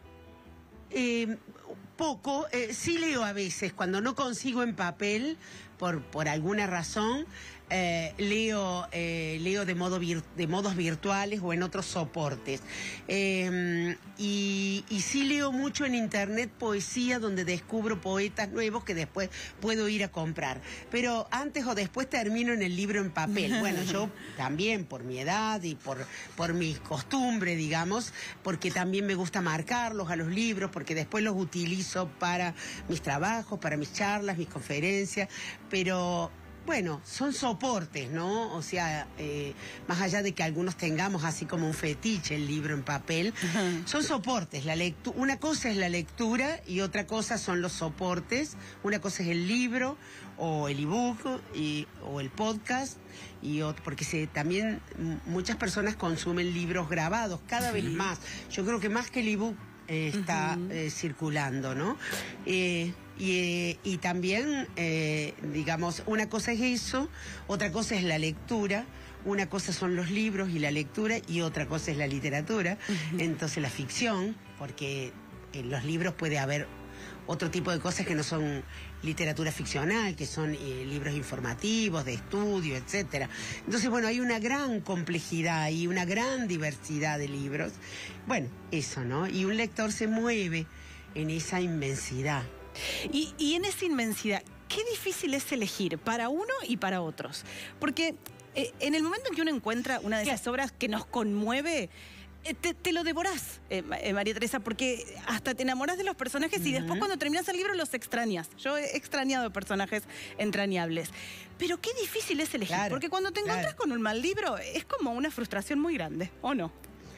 Eh, poco, eh, sí leo a veces, cuando no consigo en papel, por, por alguna razón, Eh, leo, eh, leo de, modo vir, de modos virtuales o en otros soportes. Eh, y, y sí leo mucho en internet poesía donde descubro poetas nuevos que después puedo ir a comprar. Pero antes o después termino en el libro en papel. Bueno, yo también por mi edad y por, por mi costumbre, digamos, porque también me gusta marcarlos a los libros, porque después los utilizo para mis trabajos, para mis charlas, mis conferencias, pero... Bueno, son soportes, ¿no? O sea, eh, más allá de que algunos tengamos así como un fetiche el libro en papel, son soportes. La lectu- una cosa es la lectura y otra cosa son los soportes. Una cosa es el libro o el ebook y, o el podcast, y otro, porque se, también muchas personas consumen libros grabados cada sí. vez más. Yo creo que más que el ebook eh, está uh-huh. eh, circulando, ¿no? Eh, Y, y también, eh, digamos, una cosa es eso, otra cosa es la lectura, una cosa son los libros y la lectura, y otra cosa es la literatura. Uh-huh. Entonces la ficción, porque en los libros puede haber otro tipo de cosas que no son literatura ficcional, que son eh, libros informativos, de estudio, etcétera. Entonces, bueno, hay una gran complejidad y una gran diversidad de libros. Bueno, eso, ¿no? Y un lector se mueve en esa inmensidad. Y, y en esa inmensidad, qué difícil es elegir para uno y para otros. Porque eh, en el momento en que uno encuentra una de esas obras que nos conmueve, eh, te, te lo devorás, eh, eh, María Teresa, porque hasta te enamorás de los personajes uh-huh. y después cuando terminas el libro los extrañas. Yo he extrañado personajes entrañables. Pero qué difícil es elegir, claro, porque cuando te encuentras claro. con un mal libro es como una frustración muy grande, ¿o no?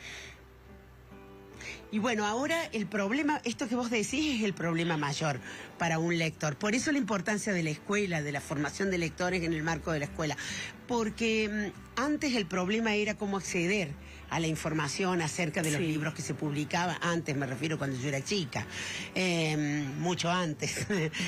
Y bueno, ahora el problema, esto que vos decís es el problema mayor para un lector. Por eso la importancia de la escuela, de la formación de lectores en el marco de la escuela. Porque mmm, antes el problema era cómo acceder a la información acerca de los sí. libros que se publicaban. Antes, me refiero cuando yo era chica, eh, mucho antes.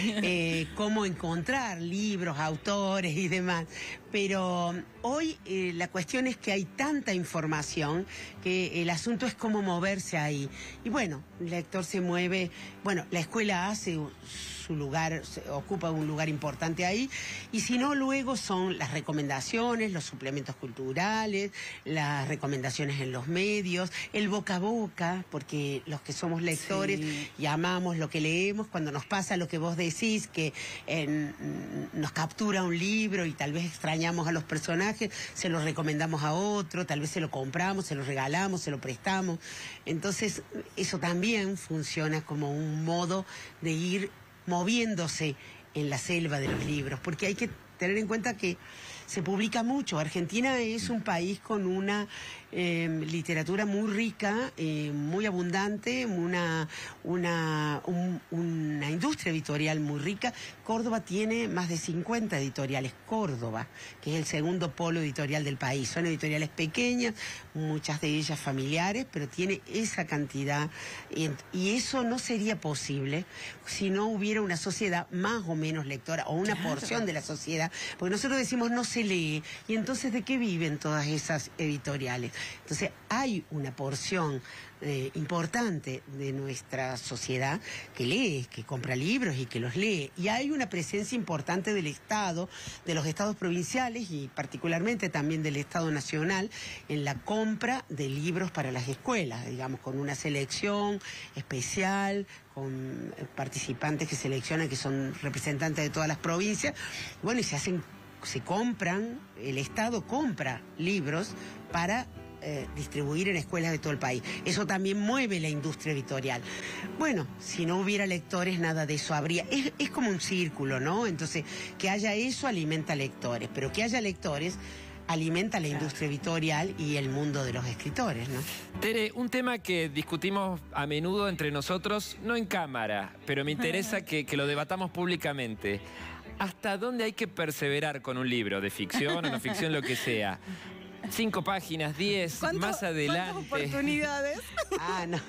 eh, cómo encontrar libros, autores y demás. Pero hoy eh, la cuestión es que hay tanta información que el asunto es cómo moverse ahí. Y bueno, el lector se mueve, bueno, la escuela hace su lugar, ocupa un lugar importante ahí, y si no, luego son las recomendaciones, los suplementos culturales, las recomendaciones en los medios, el boca a boca, porque los que somos lectores sí. y amamos lo que leemos, cuando nos pasa lo que vos decís, que en, nos captura un libro y tal vez extrañamos a los personajes, se lo recomendamos a otro, tal vez se lo compramos, se lo regalamos, se lo prestamos. Entonces, eso también funciona como un modo de ir moviéndose en la selva de los libros, porque hay que tener en cuenta que se publica mucho. Argentina es un país con una eh, literatura muy rica, eh, muy abundante, una, una, un, una industria editorial muy rica. Córdoba tiene más de cincuenta editoriales. Córdoba, que es el segundo polo editorial del país. Son editoriales pequeñas, muchas de ellas familiares, pero tiene esa cantidad. Y, y eso no sería posible si no hubiera una sociedad más o menos lectora, o una claro. porción de la sociedad. Porque nosotros decimos no se lee, y entonces ¿de qué viven todas esas editoriales? Entonces hay una porción eh, importante de nuestra sociedad que lee, que compra libros y que los lee, y hay una presencia importante del Estado, de los estados provinciales y particularmente también del Estado Nacional en la compra de libros para las escuelas, digamos, con una selección especial, con participantes que seleccionan, que son representantes de todas las provincias. Bueno, y se hacen, se compran, el Estado compra libros para eh, distribuir en escuelas de todo el país. Eso también mueve la industria editorial. Bueno, si no hubiera lectores, nada de eso habría. Es, es como un círculo, ¿no? Entonces, que haya eso alimenta lectores, pero que haya lectores alimenta la industria editorial y el mundo de los escritores, ¿no? Tere, un tema que discutimos a menudo entre nosotros, no en cámara, pero me interesa que, que lo debatamos públicamente. ¿Hasta dónde hay que perseverar con un libro, de ficción o no ficción, lo que sea? Cinco páginas, diez, más adelante. ¿Cuántas oportunidades? Ah, no.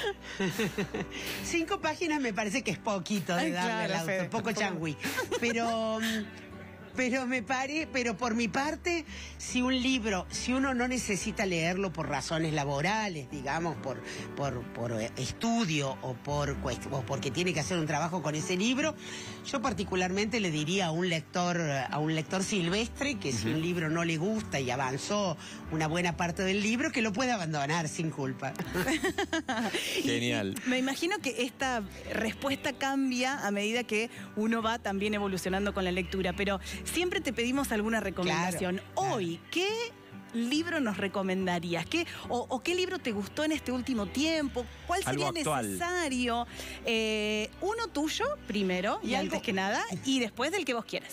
Cinco páginas me parece que es poquito de Ay, darle claro, al auto, Fede, poco changüí. Pero... Pero me pare, pero por mi parte, si un libro, si uno no necesita leerlo por razones laborales, digamos, por, por, por estudio o, por, o porque tiene que hacer un trabajo con ese libro, yo particularmente le diría a un lector, a un lector silvestre que uh-huh. si un libro no le gusta y avanzó una buena parte del libro, que lo puede abandonar sin culpa. Genial. Y, y me imagino que esta respuesta cambia a medida que uno va también evolucionando con la lectura, pero siempre te pedimos alguna recomendación. Claro, claro. Hoy, ¿qué libro nos recomendarías? ¿Qué, o, o qué libro te gustó en este último tiempo? ¿Cuál sería necesario? Eh, uno tuyo primero, y, y antes algo... que nada, y después del que vos quieras.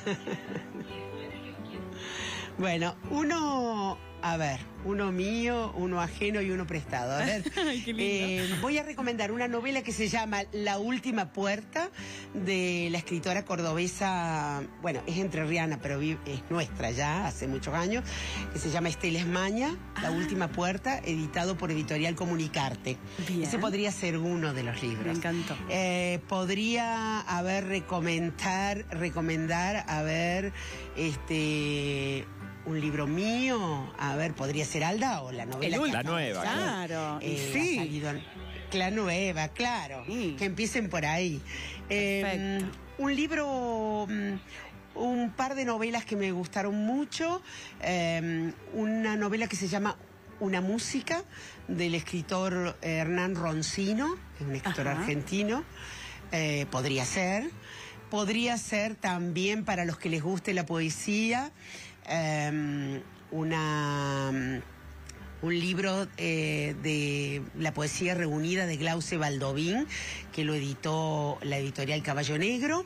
Bueno, uno... A ver, uno mío, uno ajeno y uno prestado. A ver, Ay, qué lindo. Eh, voy a recomendar una novela que se llama La Última Puerta, de la escritora cordobesa, bueno, es entrerriana, pero vive, es nuestra ya, hace muchos años, que se llama Estela Esmaña, La ah. Última Puerta, editado por Editorial Comunicarte. Bien. Ese podría ser uno de los libros. Me encantó. Eh, podría haber recomendar, recomendar, a ver, este... un libro mío, a ver, podría ser Alda o la novela. El que la nueva. Claro, eh, sí. Ha salido, la nueva, claro. Sí. Que empiecen por ahí. Eh, un libro, un par de novelas que me gustaron mucho. Eh, una novela que se llama Una música, del escritor Hernán Roncino, es un escritor Ajá. argentino. Eh, podría ser. Podría ser también, para los que les guste la poesía, Um, una, um, un libro eh, de la poesía reunida de Glauce Baldovín, que lo editó la editorial Caballo Negro.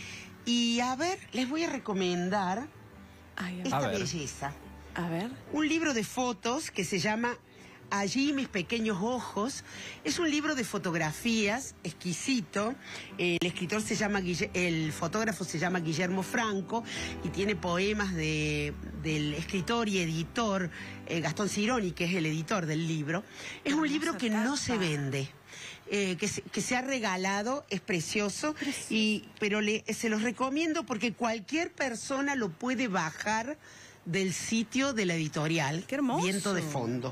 Y a ver, les voy a recomendar Ay, esta a belleza. A ver. Un libro de fotos que se llama Allí mis pequeños ojos. Es un libro de fotografías exquisito. El escritor se llama, el fotógrafo se llama Guillermo Franco y tiene poemas de, del escritor y editor eh, Gastón Cironi, que es el editor del libro. Es un libro que no se vende. Eh, que, se, que se ha regalado, es precioso, y, pero le, se los recomiendo porque cualquier persona lo puede bajar del sitio de la editorial. ¡Qué hermoso! Viento de Fondo.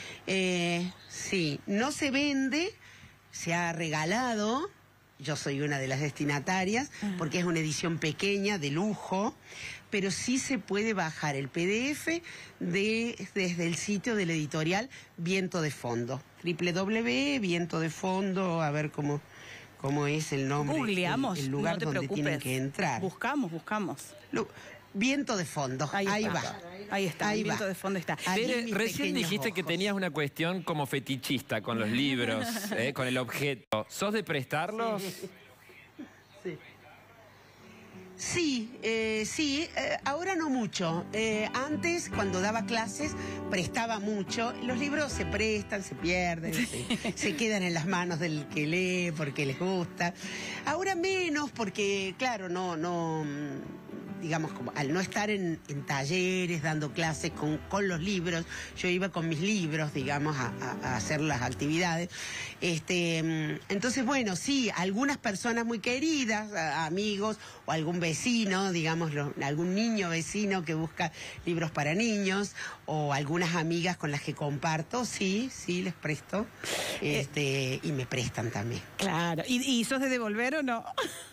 Eh, sí, no se vende, se ha regalado, yo soy una de las destinatarias, uh-huh. porque es una edición pequeña, de lujo, pero sí se puede bajar el P D F de, desde el sitio de la editorial Viento de Fondo, doble u doble u doble u punto viento de fondo, a ver cómo, cómo es el nombre, Googleamos, el, el lugar no te donde preocupes. Tienen que entrar. Buscamos, buscamos. Lo, Viento de Fondo, ahí, ahí va. Ahí está, ahí Viento va. de Fondo está. Tere, recién dijiste ojos. que tenías una cuestión como fetichista con los libros, eh, con el objeto. ¿Sos de prestarlos? Sí, sí. Sí, eh, sí, eh, ahora no mucho. Eh, antes, cuando daba clases, prestaba mucho. Los libros se prestan, se pierden, se, se quedan en las manos del que lee porque les gusta. Ahora menos porque, claro, no, no, digamos, como al no estar en, en talleres, dando clases con, con los libros, yo iba con mis libros, digamos, a, a, a hacer las actividades. Este, entonces, bueno, sí, algunas personas muy queridas, amigos o algún vecino, digamos, lo, algún niño vecino que busca libros para niños, o algunas amigas con las que comparto, sí, sí, les presto, este, eh, y me prestan también. Claro, ¿y, y sos de devolver o no?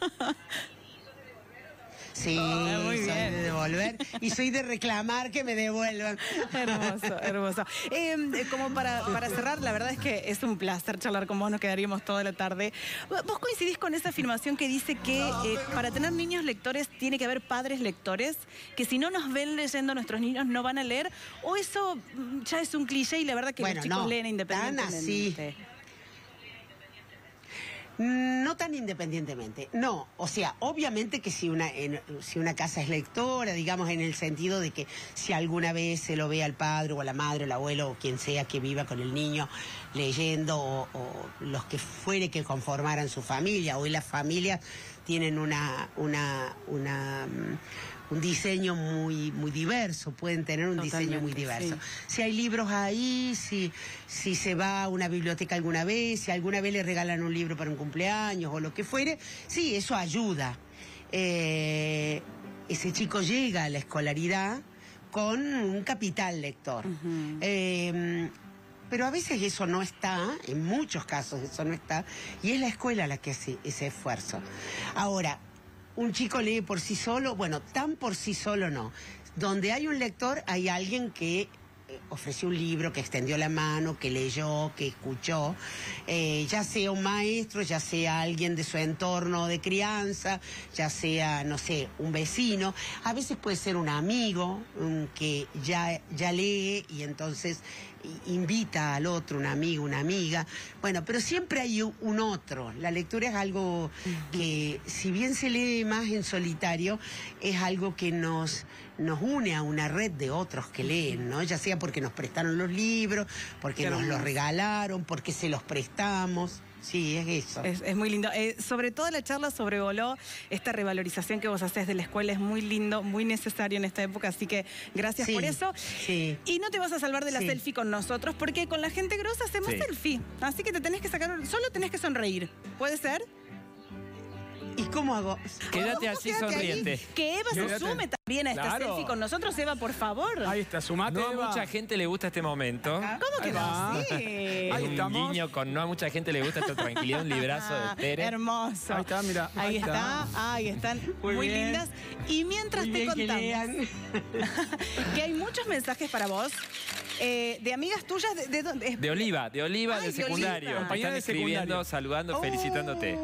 Sí, oh, muy soy bien. de devolver y soy de reclamar que me devuelvan. Hermoso, hermoso. Eh, como para, para cerrar, la verdad es que es un placer charlar con vos, nos quedaríamos toda la tarde. ¿Vos coincidís con esa afirmación que dice que eh, para tener niños lectores tiene que haber padres lectores? Que si no nos ven leyendo, nuestros niños no van a leer, o eso ya es un cliché y la verdad que bueno, los chicos no, leen independientemente. Tan así. No tan independientemente, no, o sea, obviamente que si una, en, si una casa es lectora, digamos en el sentido de que si alguna vez se lo ve al padre o a la madre, o al abuelo o quien sea que viva con el niño leyendo, o, o los que fuere que conformaran su familia, hoy las familias tienen una, una, una un diseño muy, muy diverso, pueden tener un Totalmente, diseño muy diverso. Sí. Si hay libros ahí, si, si se va a una biblioteca alguna vez, si alguna vez le regalan un libro para un cumpleaños o lo que fuere, sí, eso ayuda. Eh, ese chico llega a la escolaridad con un capital lector. Uh-huh. eh, pero a veces eso no está, en muchos casos eso no está, y es la escuela la que hace ese esfuerzo. Ahora, ¿un chico lee por sí solo? Bueno, tan por sí solo no. Donde hay un lector, hay alguien que ofreció un libro, que extendió la mano, que leyó, que escuchó, eh, ya sea un maestro, ya sea alguien de su entorno de crianza, ya sea, no sé, un vecino, a veces puede ser un amigo um, que ya, ya lee y entonces invita al otro, un amigo, una amiga. Bueno, pero siempre hay un otro. La lectura es algo que, si bien se lee más en solitario, es algo que nos, nos une a una red de otros que leen, ¿no? Ya sea porque nos prestaron los libros, porque nos los regalaron, porque se los prestamos. Sí, es eso. Es, es muy lindo. Eh, sobre todo la charla sobrevoló esta revalorización que vos haces de la escuela. Es muy lindo, muy necesario en esta época, así que gracias sí, por eso. Sí. Y no te vas a salvar de la sí. selfie con nosotros, porque con la gente grosa hacemos sí. selfie. Así que te tenés que sacar, solo tenés que sonreír. ¿Puede ser? ¿Y cómo hago? Quédate así Quédate sonriente. Ahí. Que Eva Quédate. se sume también a esta Claro. selfie con nosotros. Eva, por favor. Ahí está, sumate, No a Eva. mucha gente le gusta este momento. ¿Cómo que Ahí no? va. Sí. Es Ahí un estamos. guiño con no a mucha gente le gusta esta tranquilidad, un librazo de Tere. Hermoso. Ahí está, mira. Ahí, Ahí está. está. Ahí están. Muy, Muy bien. lindas. Y mientras Muy te bien que contamos lean. que hay muchos mensajes para vos eh, de amigas tuyas de, de dónde es- De Oliva, de Oliva Ay, del de secundario. Oliva. Te Compañera están de escribiendo, secundario. saludando, felicitándote.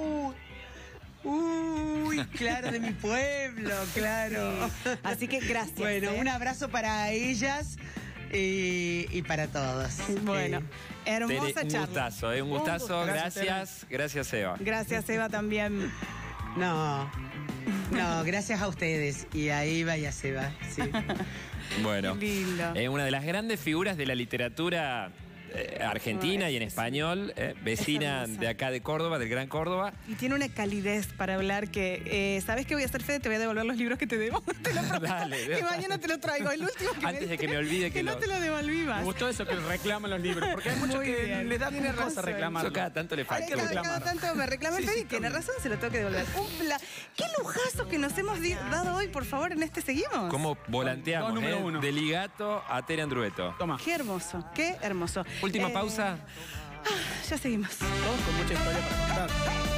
Uy, claro, de mi pueblo, claro. Así que gracias. Bueno, ¿eh? un abrazo para ellas eh, y para todos. Bueno, Eh, hermosa Tere, un charla. gustazo, ¿eh? un Un gustazo. gusto. Gracias, gracias Eva. Gracias, Eva, también. no, no, gracias a ustedes y a Eva y a Seba. Sí. Bueno, Qué lindo. eh, una de las grandes figuras de la literatura eh, argentina y en español, eh, vecina hermosa. de acá de Córdoba, del Gran Córdoba. Y tiene una calidez para hablar que, eh, ¿sabes qué voy a hacer, Fede? Te voy a devolver los libros que te debo. Te lo prometo. Dale, que mañana te lo traigo. El último que Antes me de que diste, me olvide que que no lo- te lo devolví más. Me gustó eso que reclaman los libros, porque hay muchos Muy que bien. les da Tiene cosa razón. reclamar. Yo cada tanto le Hay Ay, que facturo. cada, cada reclamar. tanto me reclama el Sí, Fede sí, y tiene también. razón, se lo tengo que devolver. Un pla- ¿Qué lujazo que nos hemos di- dado hoy, por favor, en este seguimos? ¿Cómo volanteamos? Dos número eh? uno. De Ligato a Tere Andrueto. Toma, Qué hermoso, qué hermoso. Última Eh, pausa. Ya seguimos. todos con mucha historia para contar.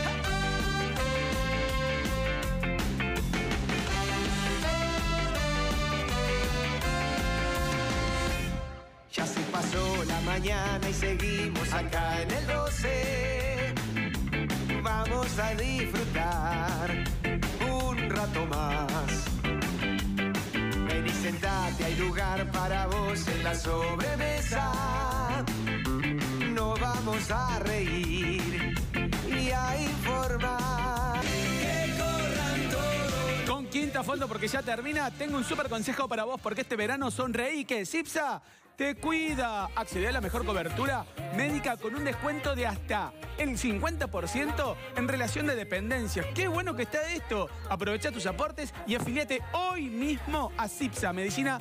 Ya se pasó la mañana y seguimos acá en el doce. Vamos a disfrutar un rato más. Ven y sentate, hay lugar para vos en la sobremesa. Nos vamos a reír y a informar. Que corran todos. Con Quinta Fondo, porque ya termina, tengo un súper consejo para vos, porque este verano sonreí que Cipsa te cuida. Accede a la mejor cobertura médica con un descuento de hasta el cincuenta por ciento en relación de dependencias. ¡Qué bueno que está esto! Aprovecha tus aportes y afiliate hoy mismo a Cipsa, medicina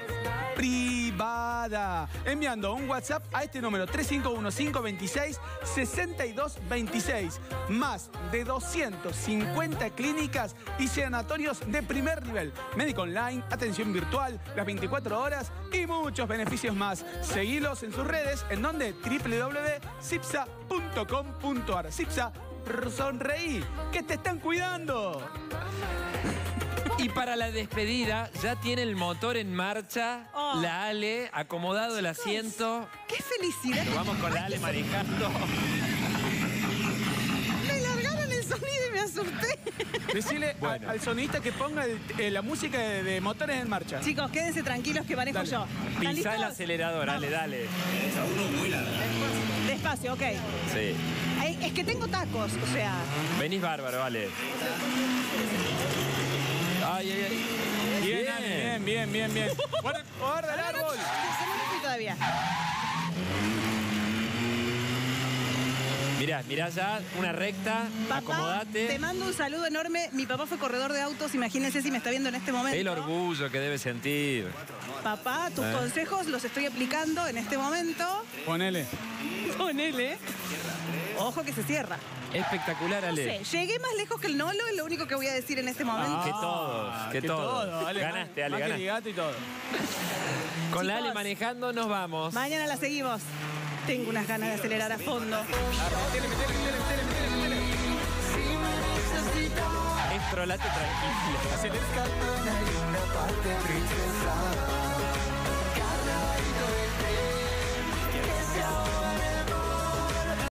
privada, enviando un WhatsApp a este número tres cinco uno cinco dos seis seis dos dos seis. Más de doscientas cincuenta clínicas y sanatorios de primer nivel, médico online, atención virtual, las veinticuatro horas y muchos beneficios más. Seguilos en sus redes, en donde w w w punto cipsa punto com punto ar. Cipsa, sonreí, que te están cuidando. Y para la despedida, ya tiene el motor en marcha, Oh. la Ale, acomodado el asiento. ¡Qué felicidad! Nos vamos con la Ale manejando. Me largaron el sonido y me asusté. Decirle a- Bueno. al sonidista que ponga el- eh, la música de, de motores en marcha. Chicos, quédense tranquilos que manejo Dale. yo. ¿Están Pisá listos? el acelerador, Ale, dale. Despacio, ok. Sí. Ay, es que tengo tacos, o sea. Venís bárbaro, Ale. Ay, ay, ay. Bien, Ale, bien, bien, bien, bien. Guarda, guarda el árbol. Se me fui todavía. Mirá, mirá ya, una recta, Papá, acomodate. te mando un saludo enorme. Mi papá fue corredor de autos, imagínense si me está viendo en este momento. El orgullo que debe sentir. Papá, tus ¿Eh? consejos los estoy aplicando en este momento. Ponele. Ponele. Ojo que se cierra. Espectacular, No Ale. sé, llegué más lejos que el Nolo, es lo único que voy a decir en este momento. Que todos, que, que todos. todo, Ale. Ganaste, Ale, Más que ganaste. Ligato y todo. Con la Ale Chicos. manejando nos vamos. Mañana la seguimos. Tengo unas ganas de acelerar a fondo. Estrolate tranquilo. Cargadito del tren, que se ahora